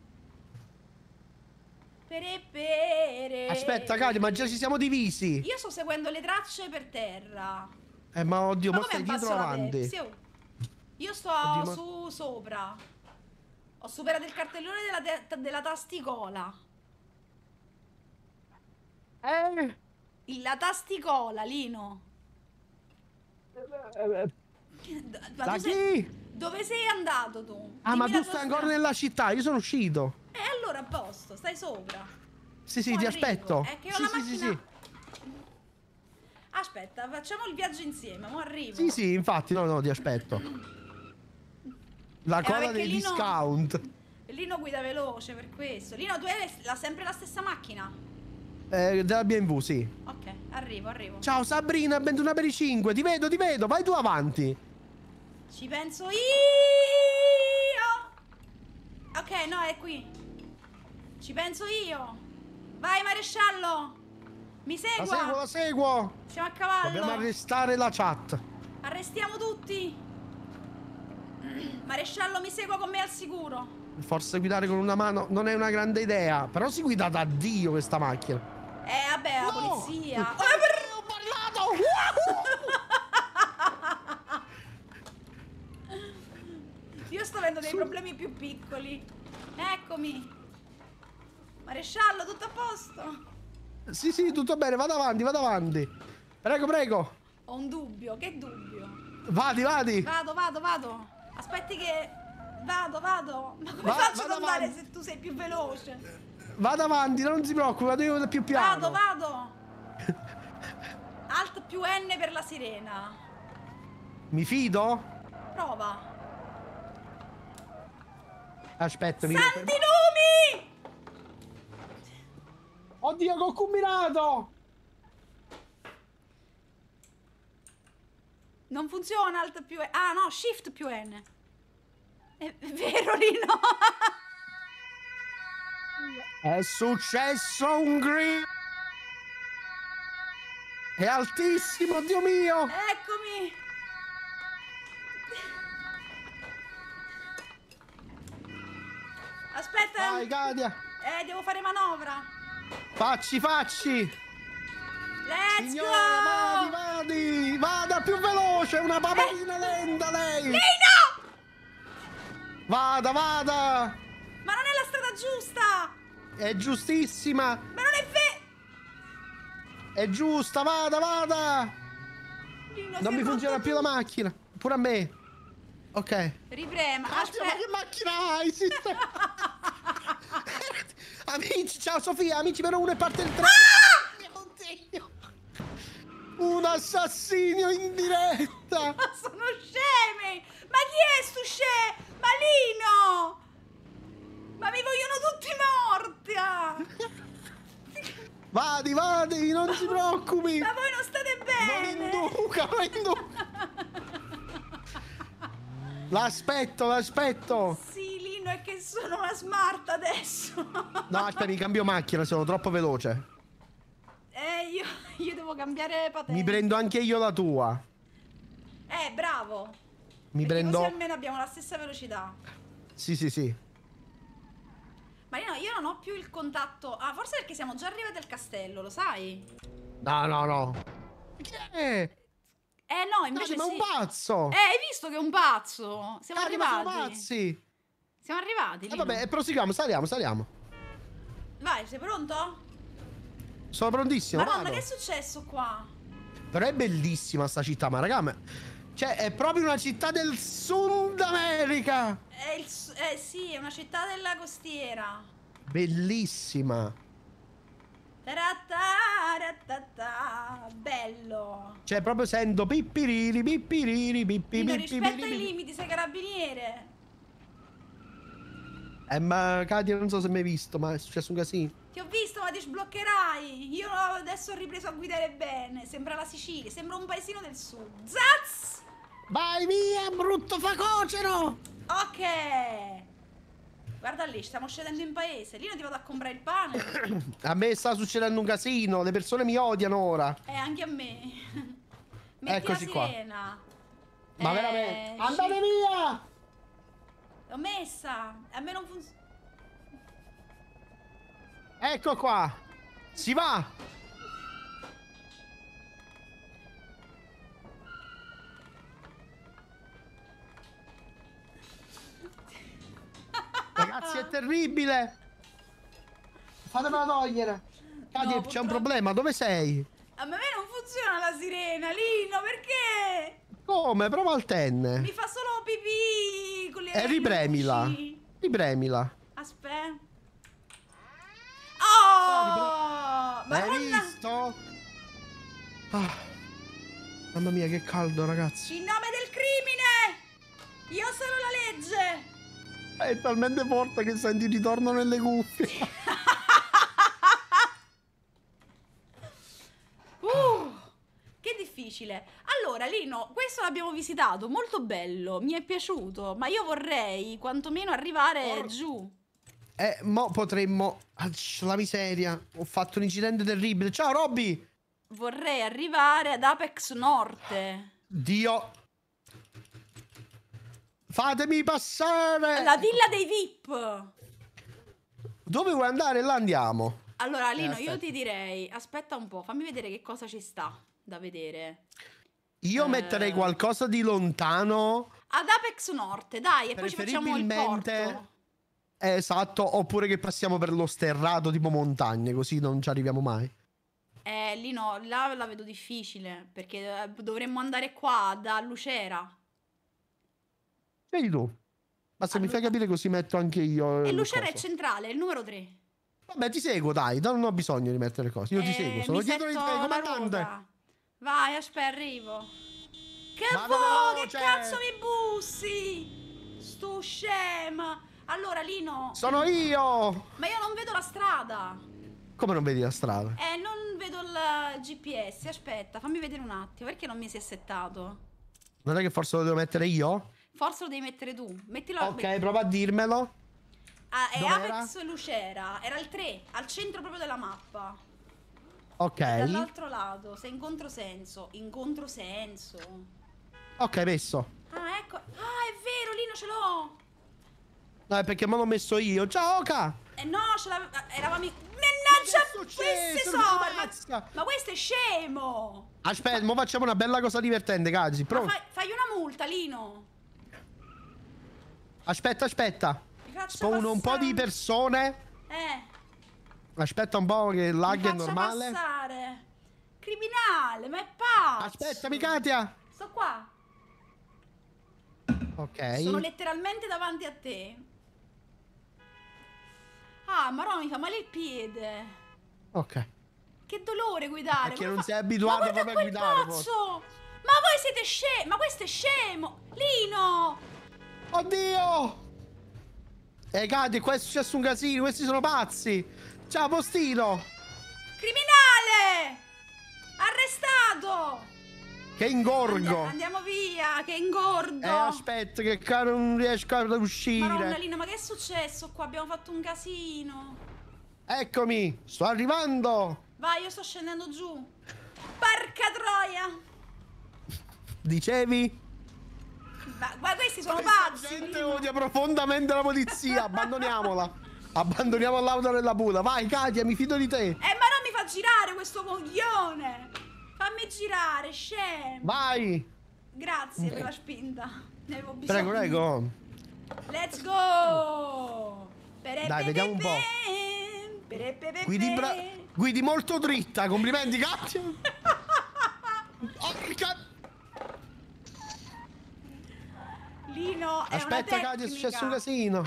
Pere. Aspetta, Katia, ma già ci siamo divisi. Io sto seguendo le tracce per terra. Ma oddio, ma come stai dietro o passo la avanti? Pepsi? Oh. Io sto Oddio, ma- su sopra. Ho superato il cartellone della tasticola. La tasticola, Lino. Ma Da tu sei- chi? Dove sei andato tu? Ah, ma Dimmi tu la stai tua ancora strada. nella città, io sono uscito. Allora a posto, stai sopra. Sì, sì, Mo ti arrivo. aspetto. È che ho Sì, la sì, sì, macchina. sì. Aspetta, facciamo il viaggio insieme, mo arrivo. Sì, sì, infatti, no, ti aspetto. La coda perché dei Lino- discount. Lino guida veloce per questo. Lino, tu hai sempre la stessa macchina? Della BMW, sì. Ok, arrivo. Ciao Sabrina, benvenuta per i 5. Ti vedo. Vai tu avanti. Ci penso io. Ok, no, è qui. Ci penso io. Vai, maresciallo. Mi segua. La seguo. Siamo a cavallo. Dobbiamo arrestare la chat. Arrestiamo tutti. Maresciallo, mi segua con me al sicuro. Forse guidare con una mano non è una grande idea. Però si guida da Dio questa macchina. Vabbè, la polizia. Ho parlato! Io sto avendo dei problemi più piccoli. Eccomi. Maresciallo, tutto a posto? Sì, tutto bene, vado avanti. Prego. Ho un dubbio, che dubbio? Vadi. Vado. Aspetti che... Vado. Ma come faccio ad andare se tu sei più veloce? Vado avanti, non si preoccupi, vado io più piano. Vado. Alt più N per la sirena. Mi fido? Prova. Aspetta, Santi numi! Oddio, che ho combinato! Non funziona Alt più N. Ah no, Shift più N. È vero, Lino? È successo un grido! È altissimo, Dio mio! Eccomi! Aspetta! Vai, Katia! Devo fare manovra! Facci! Let's Signora, go! vadi! Vada più veloce! Una paperina lenta, lei! Lino! Vada! Ma non è la strada giusta! È giustissima! Ma non è vero! È giusta, vada! Lino, Non mi funziona più la macchina! Pure a me! Ok. Riprema, Ma che macchina hai? Amici, ciao Sofia, amici per uno e parte il treno. Mio Dio. Un assassinio in diretta. Ma sono scemi! Ma chi è sto scemo? Ma Lino! Ma mi vogliono tutti morti! Vadi, non si preoccupi. Ma voi non state bene! Non induca. L'aspetto. Sì, Lino, è che sono una smart adesso. No, aspetta, mi cambio macchina, sono troppo veloce. Io devo cambiare patente. Mi prendo anche io la tua. Bravo. Mi Perché prendo... così almeno abbiamo la stessa velocità. Sì. Ma io non ho più il contatto. Ah, forse perché siamo già arrivati al castello, lo sai? No. Che è? No, invece Ma sì. un pazzo! Hai visto che è un pazzo? Siamo Ma arrivati. sono pazzi! Siamo arrivati, Lino. Vabbè, proseguiamo, saliamo. Vai, sei pronto? Sono prontissimo, Madonna, vado. che è successo qua? Però è bellissima sta città, ma raga, cioè è proprio una città del Sud America! Sì, è una città della costiera. Bellissima! Bello. Cioè proprio sento pippiriri. Lino, rispetta i limiti, sei carabiniere. Ma Katia non so se mi hai visto, ma è successo un casino. Ti ho visto, ma ti sbloccherai. Io adesso ho ripreso a guidare bene. Sembra la Sicilia, sembra un paesino del sud. Zaz! Vai via, brutto facocero! Ok. Guarda lì, stiamo scendendo in paese. Lì non ti vado a comprare il pane. A me sta succedendo un casino, le persone mi odiano ora. Anche a me. Metti Eccoci la qua. sirena. Ma veramente? Andate via! L'ho messa. A me non funziona. Ecco qua. Si va. Ragazzi, è terribile. Fatemela togliere. Katia, c'è un problema. Dove sei? A me non funziona la sirena, Lino, perché? Come? Prova al ten. Mi fa solo pipì con le Ripremila. luci. Ripremila. Aspetta. Oh! Hai Madonna! visto? Ah. Mamma mia, che caldo, ragazzi. In nome del crimine! Io sono la legge! È talmente forte che senti ritorno nelle cuffie. difficile. Allora, Lino, questo l'abbiamo visitato, molto bello, mi è piaciuto, ma io vorrei quantomeno arrivare giù. Mo potremmo... La miseria. Ho fatto un incidente terribile. Ciao, Robby! Vorrei arrivare ad Apex Norte. Dio... Fatemi passare! La villa dei VIP. Dove vuoi andare? Là andiamo. Allora, Lino, io aspetta. ti direi, aspetta un po', fammi vedere che cosa ci sta da vedere. Io metterei qualcosa di lontano. Ad Apex Norte, dai, e poi ci facciamo il Preferibilmente... porto. Esatto, oppure che passiamo per lo sterrato tipo montagne, così non ci arriviamo mai. Lino, là la vedo difficile, perché dovremmo andare qua, da Lucera. Vedi tu. Ma se mi fai capire così metto anche io. E il Lucera è coso. centrale, è il numero 3. Vabbè, ti seguo, dai. Non ho bisogno di mettere cose. Io ti seguo. Sono Mi dietro di te, setto la comandante. ruota. Vai, aspetta, arrivo. Che Vado vuoi? Che veloce. cazzo mi bussi? Sto scema. Allora, Lino, Sono io. ma io non vedo la strada. Come non vedi la strada? Non vedo il GPS. Aspetta, fammi vedere un attimo. Perché non mi si è settato? Non è che forse lo devo mettere io? Forse lo devi mettere tu. Mettilo. Ok, prova a dirmelo. Ah, è Dov'era? Apex Lucera. Era il 3, al centro proprio della mappa. Ok. Dall'altro lato, sei in controsenso. In controsenso. Ok, messo. Ah, ecco. Ah, è vero, Lino, ce l'ho. No, è perché me l'ho messo io. Ciao, Oka. No, eravamo. Mannaggia, Ma che è successo? queste sono. Mazza. Ma questo è scemo. Aspetta, mo facciamo una bella cosa divertente, Gazi. Ma Pronto? fai una multa, Lino. Aspetta. Mi faccia Spawno un po' passare. di persone. Aspetta un po' che il Mi lag è faccia normale. passare. Criminale, ma è pazzo. Aspettami, Katia. Sto qua. Ok. Sono letteralmente davanti a te. Ah, Marò, mi fa male il piede. Ok. Che dolore guidare. Perché Come non fa- sei abituato Ma guarda proprio a quel guidare, pazzo. Ma voi siete scemi. Ma questo è scemo. Lino. Oddio! Katia, qua è successo un casino. Questi sono pazzi. Ciao, postino. Criminale. Arrestato. Che ingorgo. Andiamo via, che ingordo. Aspetta, che caro non riesco ad uscire. Madonna, Lino, ma che è successo qua? Abbiamo fatto un casino. Eccomi, sto arrivando. Vai, io sto scendendo giù. Porca troia. Dicevi? Ma questi sono Questa pazzi. gente Lino. odia profondamente la polizia. Abbandoniamola. Abbandoniamo l'auto della pula. Vai, Katia, mi fido di te. Ma non mi fa girare questo coglione. Fammi girare, scemo. Vai. Grazie per la spinta. Ne avevo bisogno. Prego. Let's go. Dai, vediamo un po'. Guidi molto dritta. Complimenti, Katia. Porca. Lino, è Aspetta, una Katia, è tecnica. successo un casino.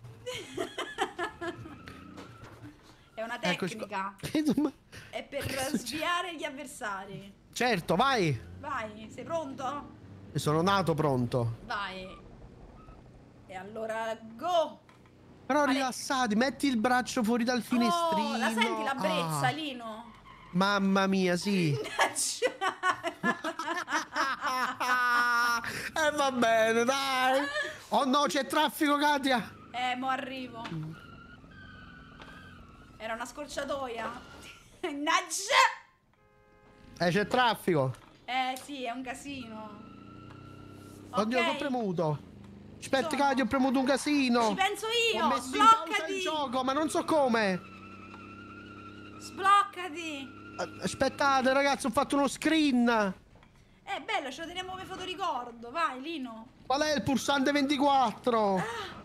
È una Eccoci tecnica. qua. È per sviare gli avversari. Certo, vai. Vai, sei pronto? Sono nato pronto. Vai. E allora, go. Però Vale. rilassati, metti il braccio fuori dal finestrino. Oh, la senti la brezza, Ah, Lino? mamma mia, sì. Va bene, dai. Oh no, c'è traffico, Katia. Mo arrivo. Era una scorciatoia. Mannaggia. C'è traffico. Sì, è un casino. Oddio, Ok, che ho premuto. Aspetta, Sono. Katia, ho premuto un casino. ci penso io. Ho messo in pausa il Sbloccati. gioco, ma non so come. Sbloccati. Aspettate, ragazzi, ho fatto uno screen. È bello, ce lo teniamo come fotoricordo. Vai, Lino. Qual è il pulsante 24?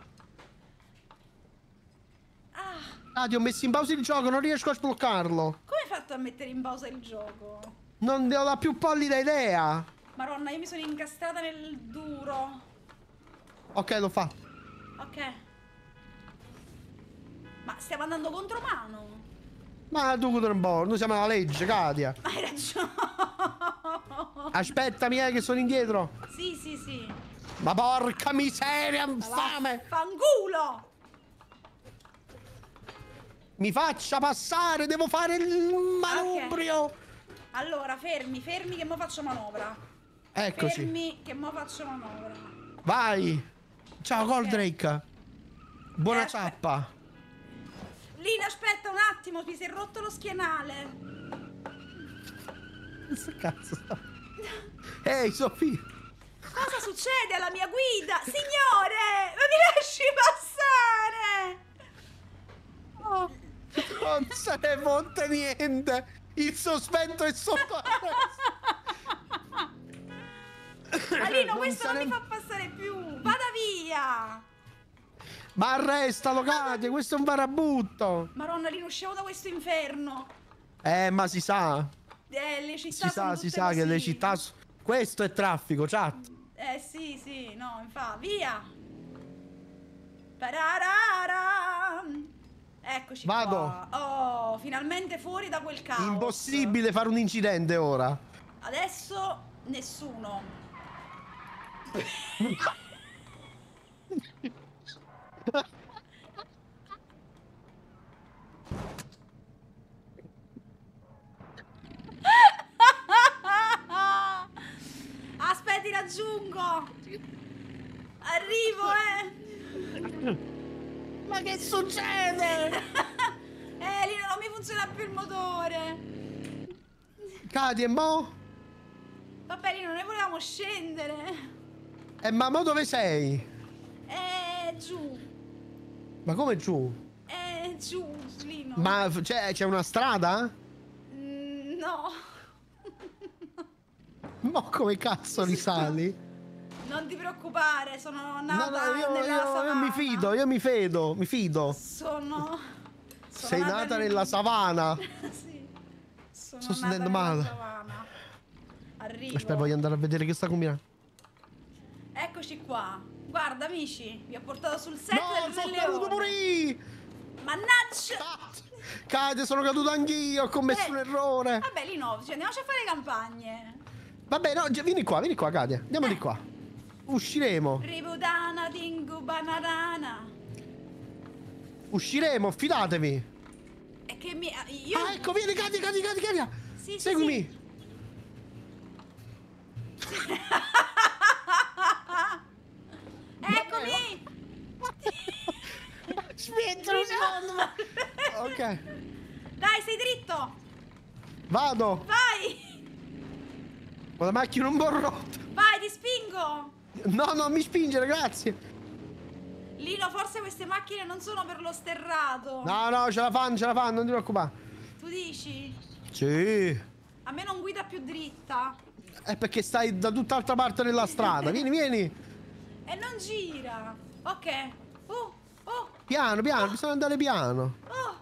Ah, Katia, ho messo in pausa il gioco, non riesco a sbloccarlo. come hai fatto a mettere in pausa il gioco? Non ne ho la più pallida idea. Maronna, io mi sono incastrata nel duro. Ok, l'ho fatto. Ok. Ma stiamo andando contromano. Ma tu un po', noi siamo alla legge, Katia. Hai ragione. Aspettami, che sono indietro. Sì, sì, sì. Ma porca miseria, infame. Fanculo. Mi faccia passare, devo fare il manubrio. Allora, fermi che mo faccio manovra. Eccoci. Fermi che mo faccio manovra. Vai. Ciao Goldrake. Buona aspetta. ciappa. Lina, aspetta un attimo, mi si è rotto lo schienale. Che cazzo sta? Ehi, Sofì. Cosa succede alla mia guida? Signore, ma mi lasci passare? Oh. Non se ne monta niente. Il sospetto è sotto arresto. Alino, questo non mi fa passare più. Vada via. Ma arrestalo, Katia, questo è un barabutto. Maronna, Lino, usciamo da questo inferno. Ma si sa. Le città Si sa che le città... Questo è traffico, chat. Sì, no, infatti, via. Pararara. Eccoci Vado. qua. Oh, finalmente fuori da quel caos. Impossibile fare un incidente ora. Adesso nessuno. Aspetta, ti raggiungo. Arrivo, Ma che succede? Lino, non mi funziona più il motore. Katia, e mo? Vabbè, Lino, noi volevamo scendere. Ma mo dove sei? Giù. Ma come giù? Giù, Lino. Ma c'è una strada? No. Ma come cazzo risali? Non ti preoccupare, sono No, nata nella io savana. mi fido. Sono Sei nata nella savana. Sì. Sono Sto nata sentendo nella male. savana. Arrivo. Aspetta, voglio andare a vedere che sta combinando. Eccoci qua. Guarda, amici, vi ho portato sul set No, del sono Re caduto Leone. pure io. Mannaggia! Katia, sono caduto anch'io, ho commesso un errore. Vabbè, Lino, cioè, andiamoci a fare campagne. Vabbè, no, vieni qua, Katia. Andiamo di qua. Usciremo. Ribudana dingu banana. Usciremo, fidatevi. E che mi... Io... Ah, ecco, vieni, Katia. Sì, sì, Seguimi. Eccomi! Aspetta un secondo. Ok, Dai, sei dritto! vado. Vai! Ho la macchina un po' rotta. Vai, ti spingo! No, non mi spingere, grazie. Lino, forse queste macchine non sono per lo sterrato. No, ce la fanno, non ti preoccupare. Tu dici? Sì. A me non guida più dritta. È perché stai da tutt'altra parte della strada. Vieni. E non gira. Ok. Oh. Piano, bisogna andare piano.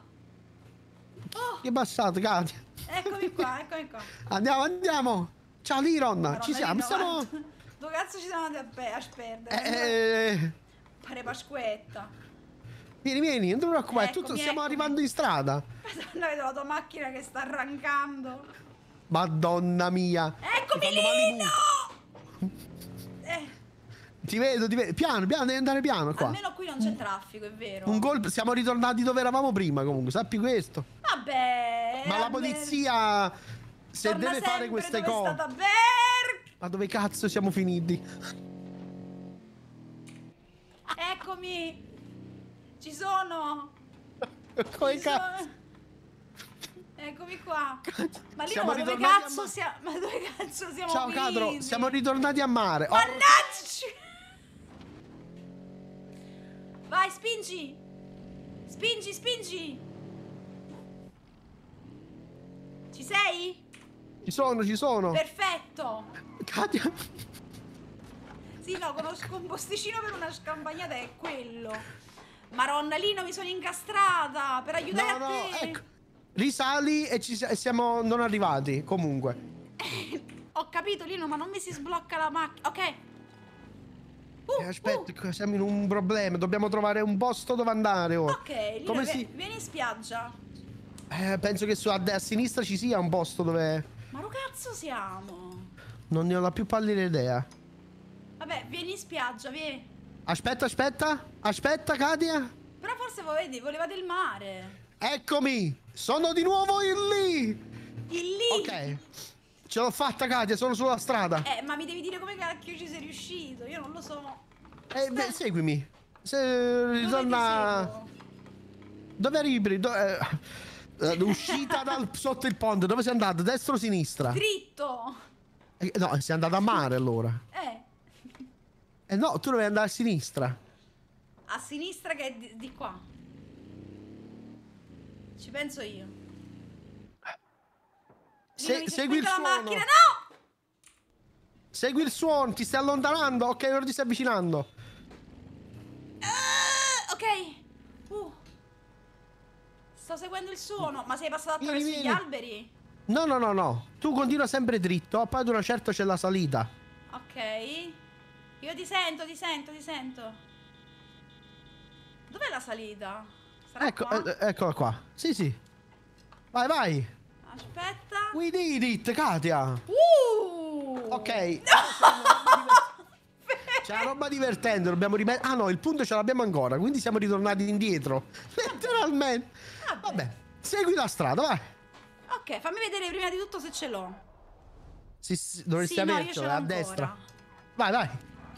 Oh. Che bassato, Katia. Eccomi qua. Andiamo. Ciao, Liron. Madonna, Ci siamo, Lino, stiamo... guarda. Dove cazzo ci siamo andati a sperdere? Pare Pasquetta. Vieni, non ti preoccupare, Eccomi. stiamo arrivando in strada. Madonna, vedo la tua macchina che sta arrancando. Madonna mia. Eccomi, Mi fanno Lino! Ti vedo. Piano, devi andare piano qua. Almeno qui non c'è traffico, è vero. Un colpo, siamo ritornati dove eravamo prima comunque, sappi questo. Vabbè. Ma la polizia, se torna deve fare sempre queste dove è cose... stata Berk. Ma dove cazzo siamo finiti? Eccomi. Ci sono. Come Ci cazzo? sono. Eccomi qua. Ma lì Siamo dove ritornati cazzo a siamo? Ma dove cazzo siamo Ciao finiti? Cadro, siamo ritornati a mare. Oh, Mannaggia! Vai, spingi! Spingi! Ci sei? ci sono. Perfetto! Katia. Sì, no, conosco un posticino per una scampagnata, è quello. Maronna, Lino, mi sono incastrata per aiutare a te. Ecco. Risali e siamo non arrivati, comunque. Ho capito, Lino, ma non mi si sblocca la macchina. Ok. Aspetta, siamo in un problema, dobbiamo trovare un posto dove andare ora. Ok, Lino, Come si... vieni in spiaggia. penso che a sinistra ci sia un posto dove... Ma dove cazzo siamo? Non ne ho la più pallida idea. Vabbè, vieni in spiaggia, vieni. Aspetta, Katia. Però forse volevate il mare. Eccomi, sono di nuovo in lì. Il lì. Ok. Ce l'ho fatta, Katia, sono sulla strada. Ma mi devi dire come cacchio ci sei riuscito, io non lo so. Seguimi. Se Dove ritorna. ti seguo? Dove arrivi? Uscita sotto il ponte, dove sei andato? Destra o sinistra? Dritto. No, sei andato a mare allora. No, tu dovevi andare a sinistra. A sinistra che è di qua. Ci penso io. Segui il la suono. macchina, no! Segui il suono, ti stai allontanando? Ok, ora ti stai avvicinando. Ok. Sto seguendo il suono. Ma sei passato attraverso Vieni. gli alberi? No. Tu continua sempre dritto, poi ad una certa c'è la salita. Ok. Io ti sento. Dov'è la salita? Sarà qua? Eccola qua. Sì. Vai. Aspetta. We did it, Katia. Ok. C'è una roba divertente, dobbiamo rimettere. Ah no, il punto ce l'abbiamo ancora, quindi siamo ritornati indietro. Letteralmente. Vabbè, segui la strada, vai. Ok, fammi vedere prima di tutto se ce l'ho. Sì, dovresti Sì, no, io avercelo, ce l'ho a ancora. destra. Vai.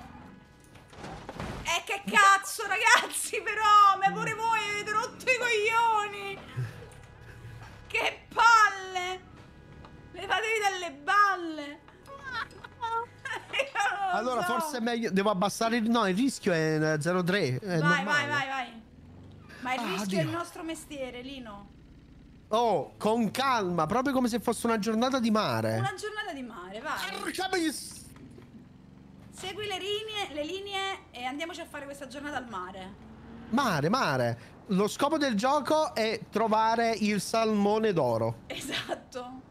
Che cazzo, ragazzi, però, ma pure voi avete rotto i coglioni. Che palle. Levatevi dalle balle. Allora, forse è meglio. Devo abbassare il. No, il rischio è 0,3. Vai. Ma il rischio è il Dio. nostro mestiere, Lino. Oh, con calma, proprio come se fosse una giornata di mare. Una giornata di mare, vai. Segui le linee e andiamoci a fare questa giornata al mare. Mare. Lo scopo del gioco è trovare il salmone d'oro. Esatto.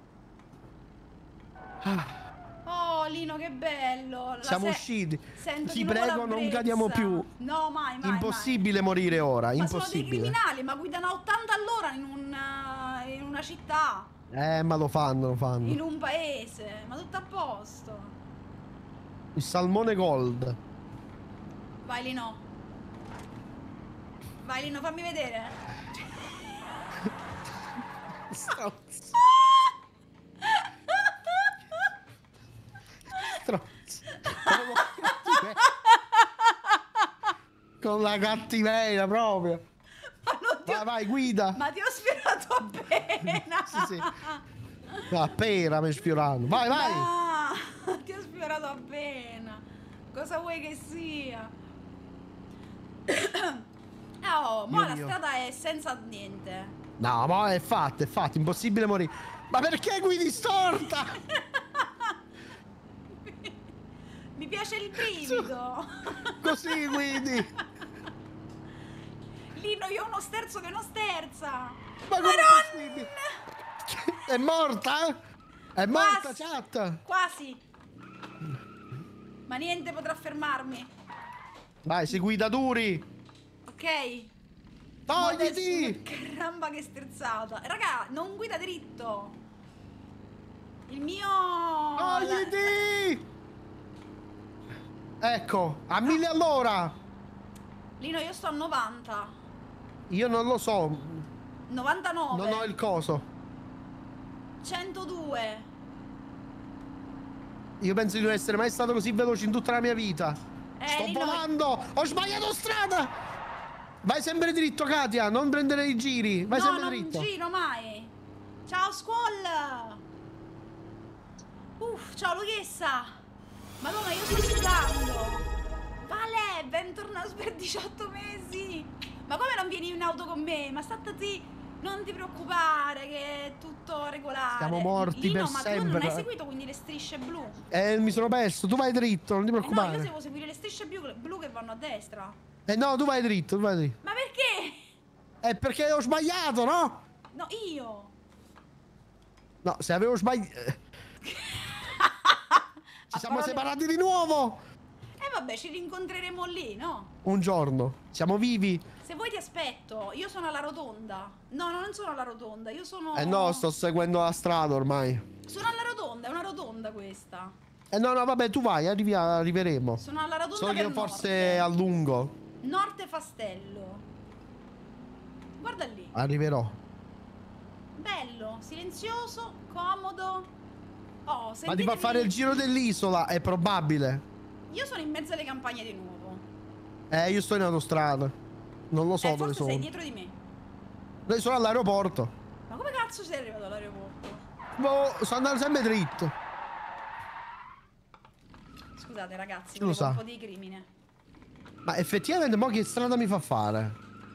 Oh, Lino, che bello. Siamo usciti. Sento Ti di nuovo prego, non cadiamo più. No, mai. Impossibile morire ora. Ma sono dei Impossibile. criminali, ma guidano a 80 all'ora in una città, Ma lo fanno. in un paese. Ma tutto a posto. Il salmone gold. Vai, Lino, fammi vedere. Strozzo. Con la cattiveria proprio. Ma non ti ho... Vai, guida. Ma ti ho sfiorato appena. Sì. Appena mi sfiorando. Vai. Ah, ti ho sfiorato appena. Cosa vuoi che sia? Mo la strada è senza niente. No, ma è fatto, impossibile morire. Ma perché guidi storta? Mi piace il brivido. Così guidi. Lino, io ho uno sterzo che non sterza. Ma come è possibile? È morta? È morta, chat. Quasi. Ma niente potrà fermarmi. Vai, si guida duri. Ok. Togliti. Caramba, che sterzata. Raga, non guida dritto. Il mio... Togliti. Ecco, a 1000 all'ora. Lino, io sto a 90. Io non lo so. 99. Non ho il coso. 102. Io penso di non essere mai stato così veloce in tutta la mia vita. Sto Lino, volando. Ho sbagliato strada. Vai sempre dritto, Katia. Non prendere i giri. Vai sempre dritto. Non giro mai. Ciao, Squall. Ciao, Luchessa. Madonna, io sto sudando. Vale, bentornato per 18 mesi. Ma come non vieni in auto con me? Ma state non ti preoccupare che è tutto regolare. Siamo morti Lino, per ma sempre. tu non hai seguito quindi le strisce blu? Mi sono perso. Tu vai dritto, non ti No, preoccupare. io devo seguire le strisce blu che vanno a destra. No, tu vai dritto, Ma perché? È perché ho sbagliato, no? No, io. No, se avevo sbagliato... Ci siamo separati di nuovo! Vabbè, ci rincontreremo lì, no? Un giorno. Siamo vivi? Se vuoi ti aspetto. Io sono alla rotonda. No, non sono alla rotonda. Io sono... No, sto seguendo la strada ormai. Sono alla rotonda, è una rotonda questa. No, vabbè, tu vai, arriveremo. Sono alla rotonda Solo che per io forse Norte. a lungo. Norte Fastello. Guarda lì. Arriverò. Bello, silenzioso, comodo. Oh, Ma ti sentitemi. fa fare il giro dell'isola, è probabile. Io sono in mezzo alle campagne di nuovo. Io sto in autostrada. Non lo so dove Forse sono. sei dietro di me. Noi sono all'aeroporto. Ma come cazzo sei arrivato all'aeroporto? Boh, sto andando sempre dritto. Scusate ragazzi, Lo volevo sa. un po' di crimine. Ma effettivamente, mo che strada mi fa fare?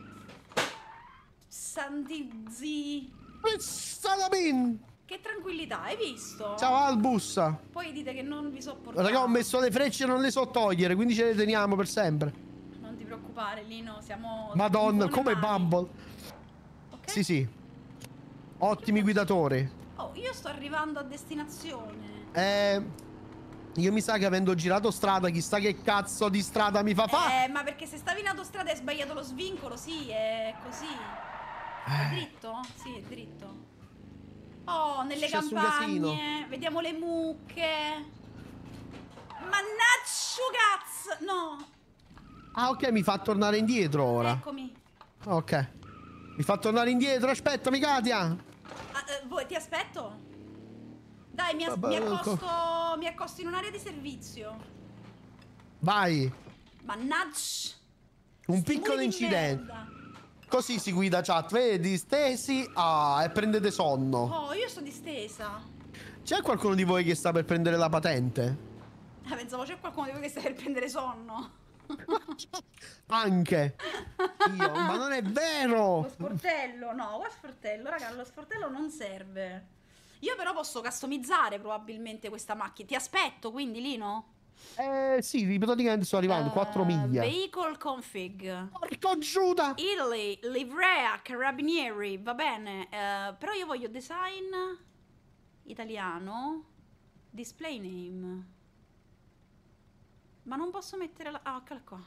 Santi zi. Strada bin! Che tranquillità, hai visto? Ciao Albus. Poi dite che non vi sopportate. Raga, ho messo le frecce e non le so togliere, quindi ce le teniamo per sempre. Non ti preoccupare, Lino, siamo... Madonna, in buone come mani. Bumble. Ok? Sì, sì. Ottimi guidatori. Oh, io sto arrivando a destinazione. Io mi sa che avendo girato strada, chissà che cazzo di strada mi fa fare. Ma perché se stavi in autostrada e hai sbagliato lo svincolo, sì, è così. È dritto? Sì, è dritto. Oh, nelle Successo un campagne, vediamo le mucche. Mannaggia cazzo! No, Ah, ok, mi fa tornare indietro ora. eccomi. Ok. Mi fa tornare indietro, aspettami, Katia. Voi, ti aspetto? Dai, mi Vabbè, accosto in un'area di servizio. Vai. Mannaggia. Un Sti piccolo muri di incidente. merda. Così si guida chat, vedi? Stesi. Ah, e prendete sonno. Oh, io sto distesa. C'è qualcuno di voi che sta per prendere la patente? Pensavo c'è qualcuno di voi che sta per prendere sonno. Anche. Io, ma non è Lo vero. sportello, no, lo sportello, raga, lo sportello non serve. Io però posso customizzare probabilmente questa macchina. Ti aspetto quindi, Lino? Sì, praticamente sto arrivando, 4 miglia. Vehicle config. Porco Giuda. Italy, livrea, carabinieri, va bene. Però io voglio design italiano. Display name. Ma non posso mettere la... Ah, eccola qua.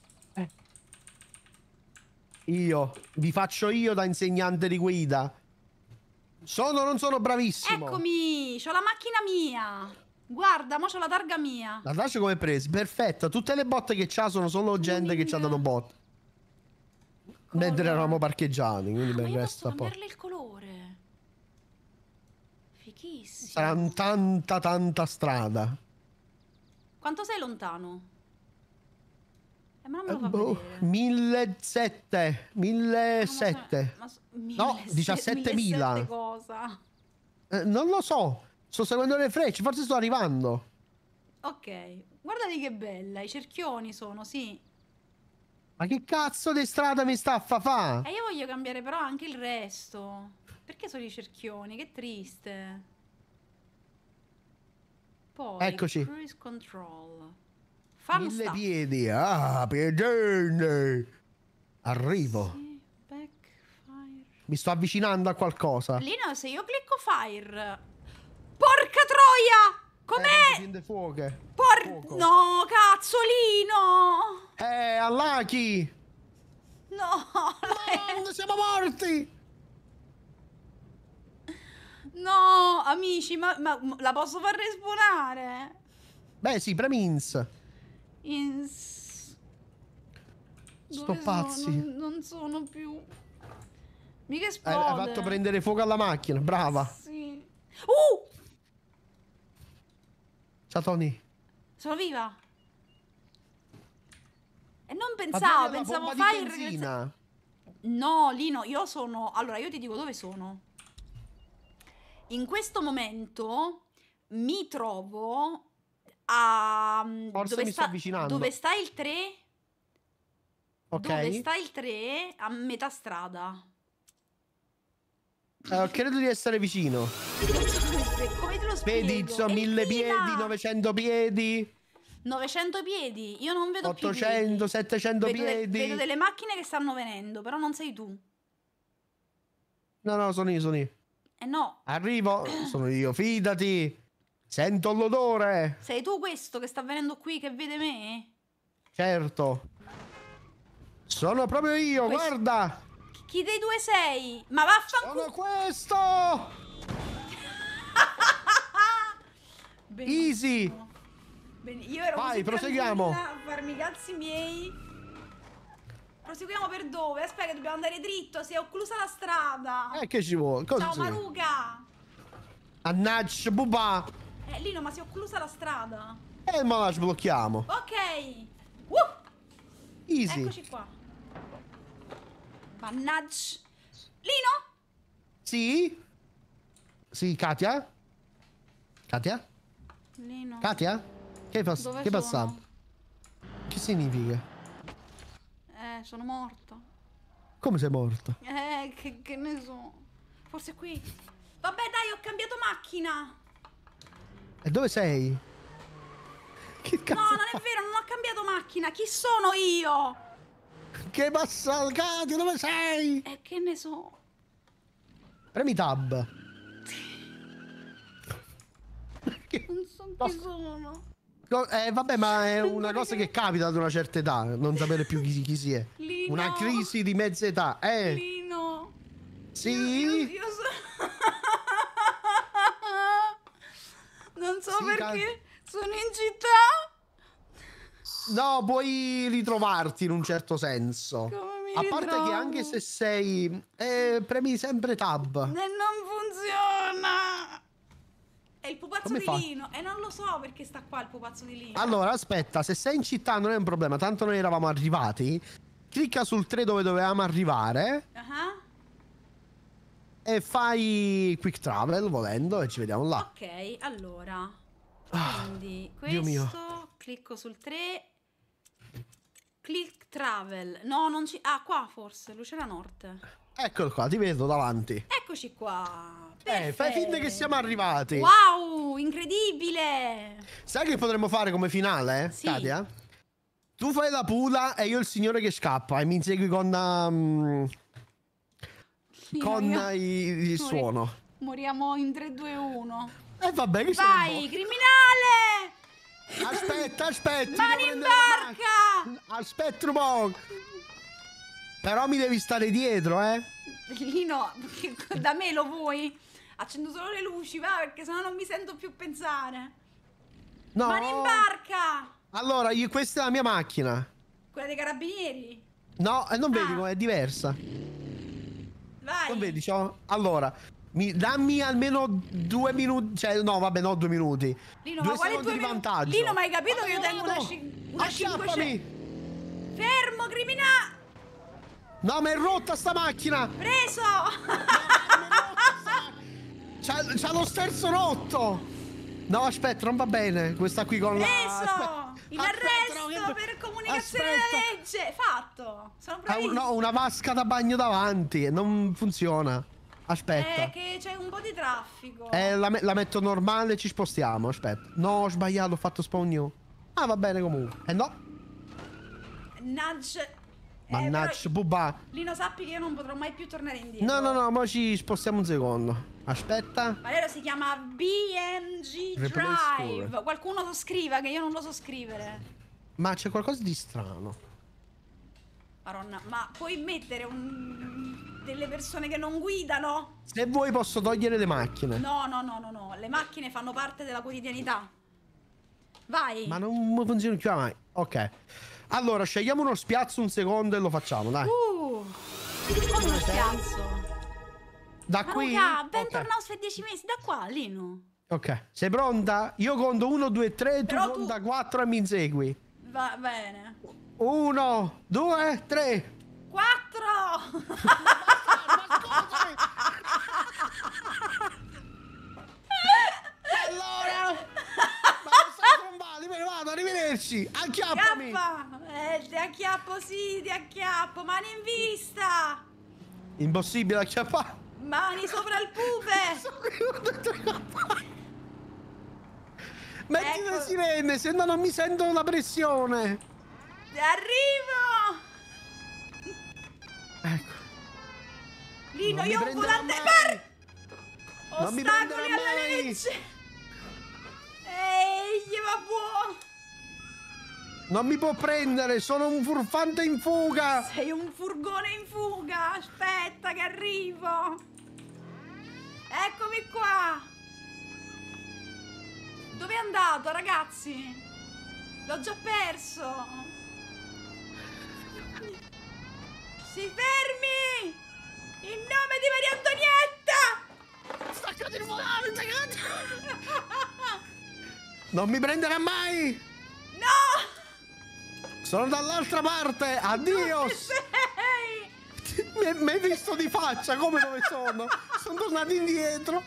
Io, vi faccio io da insegnante di guida. Sono o non sono bravissimo? Eccomi, c'ho la macchina mia. Guarda, mo c'ho la targa mia. La lascio come presi, perfetta. Tutte le botte che c'ha sono solo gente che ci ha dato botte. Mentre eravamo parcheggiati, quindi per Ma il io resto posso a posto. cambiarle il colore. Fighissimo. Sarà tanta strada. Quanto sei lontano? Ma non me lo fa Boh, vedere. 1700. 1700. No, 17.000 17.000. cosa? Non lo so. Sto seguendo le frecce, forse sto arrivando. Ok, guardate che bella, i cerchioni sono, sì. Ma che cazzo di strada mi sta a fa? E io voglio cambiare però anche il resto. Perché sono i cerchioni? Che triste. Poi, Eccoci. cruise control. Fun 1000 stuff. piedi. Ah, piedini. Arrivo. Sì, backfire. Mi sto avvicinando a qualcosa. Lino, se io clicco fire... Porca troia! Com'è? Prende fuoco. Fuoco. No, cazzolino! All'Aki. No, Siamo morti. no, amici, ma la posso far respawnare? Beh, sì, premins. Dove pazzi. sono? Non sono più. Mica esplode. Hai fatto prendere fuoco alla macchina, brava. Sì. Ciao Tony. Sono viva. E non Ma pensavo, dove è la pensavo bomba di fire. benzina? No, Lino, io sono... Allora, io ti dico dove sono. In questo momento mi trovo a... Forse mi sto avvicinando. Dove sta il 3? Ok. Dove sta il 3? A metà strada. Credo di essere vicino. Come te lo spiego? Vedi, sono 1000 È piedi, fila. 900 piedi, 900 piedi. Io non vedo più 800, piedi. 700 piedi. Vedo delle macchine che stanno venendo, però non sei tu. No, sono io. Eh no, Arrivo, sono io, fidati. Sento l'odore. sei tu questo che sta venendo qui che vede me? Certo. Sono proprio io, Questo- guarda. Chi dei due sei? Ma vaffanculo. Sono questo. Benissimo. Easy. Io ero Vai, così proseguiamo. tranquilla a farmi i cazzi miei. Proseguiamo per dove? Aspetta che dobbiamo andare dritto, si è occlusa la strada. Che ci vuole? Così. Ciao Maruca. Annaccia, buba. Lino, ma si è occlusa la strada. Ma la sblocchiamo. Ok. Easy. Eccoci qua. Mannaggia. Lino? Sì? Sì, Katia? Katia? Lino. Katia? Che Dove che sono? passato? Che significa? Sono morta. Come sei morta? Che ne so. Forse qui. Vabbè, dai, ho cambiato macchina. E dove sei? Che cazzo? No, non è vero, non ho cambiato macchina. Chi sono io? Che passa, Katia, dove sei? Che ne so. Premi tab. Non so chi sono. Vabbè, ma è una cosa che capita ad una certa età, non sapere più chi si è. Lino. Una crisi di mezza età, Lino. Sì? Io non so Sì, perché sono in città. No, puoi ritrovarti in un certo senso. Come mi A parte ritrovo? che anche se sei... premi sempre tab. Non funziona. È il pupazzo Come di fa? Lino. E non lo so perché sta qua il pupazzo di Lino. Allora, aspetta, se sei in città non è un problema, tanto noi eravamo arrivati. Clicca sul 3 dove dovevamo arrivare e fai quick travel volendo e ci vediamo là. Ok, allora. Quindi Dio mio. questo, clicco sul 3. Click travel. No, non ci... Ah, qua forse, Lucera Norte. Eccolo qua, ti vedo davanti. Eccoci qua. Fai finta che siamo arrivati. Wow, incredibile. Sai che potremmo fare come finale, Sì. Katia? Tu fai la pula e io il signore che scappa e mi insegui con il suono. Moriamo in 3, 2, 1. E vabbè, che Vai, criminale! Aspetta, Mani devo in prendere la barca! macchina. Aspetta un po'. Però mi devi stare dietro, Lino, da me lo vuoi? Accendo solo le luci, va, perché sennò non mi sento più pensare. No. Mani in barca! Allora, questa è la mia macchina. Quella dei carabinieri? No, non vedi come è diversa. Vai! Non vedi, allora, dammi almeno 2 minuti. Cioè, no, vabbè, no, 2 minuti. Lino, 2 ma quali secondi 2 di minuti? vantaggio. Lino, ma hai capito che io Ma tengo una no! 500? Acchiappami! Fermo, criminale! No, ma è rotta sta macchina! Preso! C'ha lo sterzo rotto! No, aspetta, non va bene. Questa qui con Preso! In arresto per comunicazione della legge! Fatto! Sono bravissimo! No, una vasca da bagno davanti. Non funziona. Aspetta. Che c'è un po' di traffico. La metto normale, ci spostiamo. Aspetta. No, ho sbagliato, ho fatto spawn new. Ah, va bene comunque. No. Nudge. Mannaggia, bubba. Lino, sappi che io non potrò mai più tornare indietro. No, ma ci spostiamo un secondo. Aspetta. Valerio si chiama BMG Replace Drive. score. Qualcuno lo scriva, che io non lo so scrivere. Ma c'è qualcosa di strano. Maronna, ma puoi mettere delle persone che non guidano? Se vuoi posso togliere le macchine. No. Le macchine fanno parte della quotidianità. Vai. Ma non funziona più mai. Ok. Allora, scegliamo uno spiazzo un secondo e lo facciamo, dai. Come uno spiazzo. Da qui? Raga, Ok. bentornato per 10 mesi. Da qua, Lino. Ok. Sei pronta? Io conto 1, 2, 3, tu Però conta 4 e mi insegui. Va bene. 1, 2, 3. 4. Allora, ma non stai trombati, me ne vado, arrivederci. Acchiappami. Chiappa. Ti acchiappo, sì, ti acchiappo. Mani in vista. Impossibile acchiappare. Mani sopra il pupe. Metti Ecco. le sirene, se no non mi sento la pressione. Arrivo. Ecco. Lino, Non mi io ho un prenderà volante mai. per Non mi ostacoli prenderà alla mai. legge. Ehi, va buono. Non mi può prendere, sono un furfante in fuga. Sei un furgone in fuga. Aspetta che arrivo. Eccomi qua. Dove è andato, ragazzi? L'ho già perso. Si fermi! In nome di Maria Antonietta! Staccati il volante, cazzo. Non mi prenderà mai! No! Sono dall'altra parte! Addios! Sei! Mi hai visto di faccia? Come dove sono? Sono tornato indietro!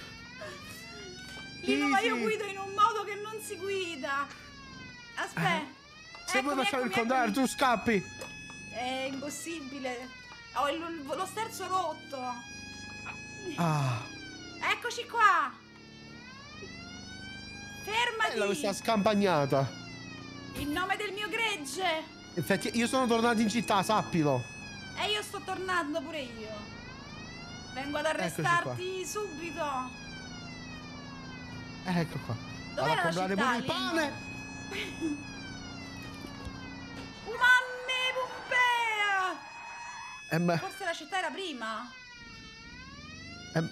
Lino, ma io Easy. guido in un modo che non si guida. Aspetta. Se vuoi lasciare il eccomi. contrario, tu scappi! È impossibile. Ho lo sterzo rotto. Ah, Eccoci qua. Fermati. bella questa scampagnata! In nome del mio gregge. Infatti, io sono tornato in città, sappilo! E io sto tornando pure io. Vengo ad Eccoci arrestarti subito. Ecco qua. Vado Dov'era a la comprare città, pure il Lino? pane! Mamme Pompea! Beh, Forse la città era prima. beh.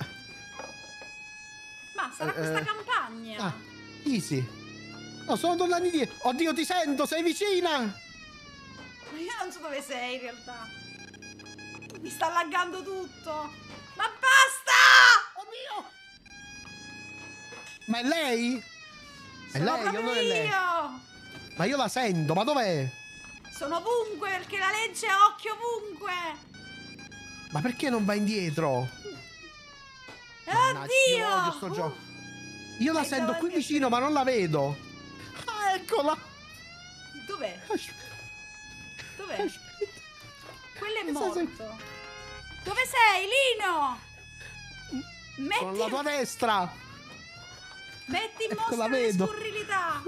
Ma sarà questa campagna. Ah, easy. No, sono tornato indietro. Oddio, ti sento, sei vicina! Ma io non so dove sei in realtà. Mi sta laggando tutto. Ma basta! Oddio! Ma è lei? È Sono lei o proprio non è lei? io! Ma io la sento, ma dov'è? Sono ovunque perché la legge ha occhio ovunque! Ma perché non va indietro? Mannaggia, io odio sto Oddio! gioco. Io la Sei sento qui davanti a vicino, ma non la vedo. Ah, eccola! Dov'è? Aspetta. Dov'è? Aspetta. Quello è Questa sei- morto. Dove sei, Lino? Con la tua Metti, destra! metti in Ecco, mostra la le vedo. scurrilità.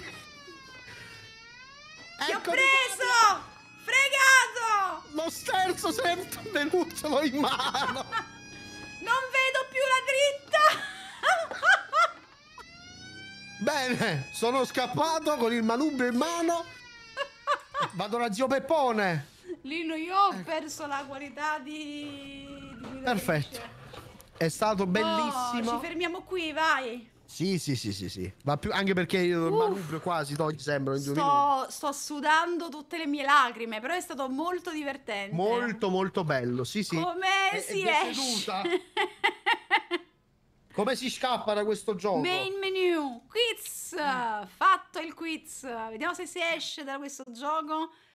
Ti ho Ecco, preso! Fregato! lo sterzo sempre venuto in mano! Non vedo più la dritta! Bene, sono scappato con il manubrio in mano. Vado da zio Peppone. Lino, io ho perso la qualità di guida Perfetto. felice. È stato Oh, bellissimo. ci fermiamo qui, vai. Sì. Va più, anche perché il manubrio qua si toglie sempre in 2 minuti. Sto sudando tutte le mie lacrime, però è stato molto divertente. Molto bello, sì. Come È si deceduta. esce? Come si scappa da questo gioco? Main menu, quiz. Fatto il quiz. Vediamo se si esce da questo gioco.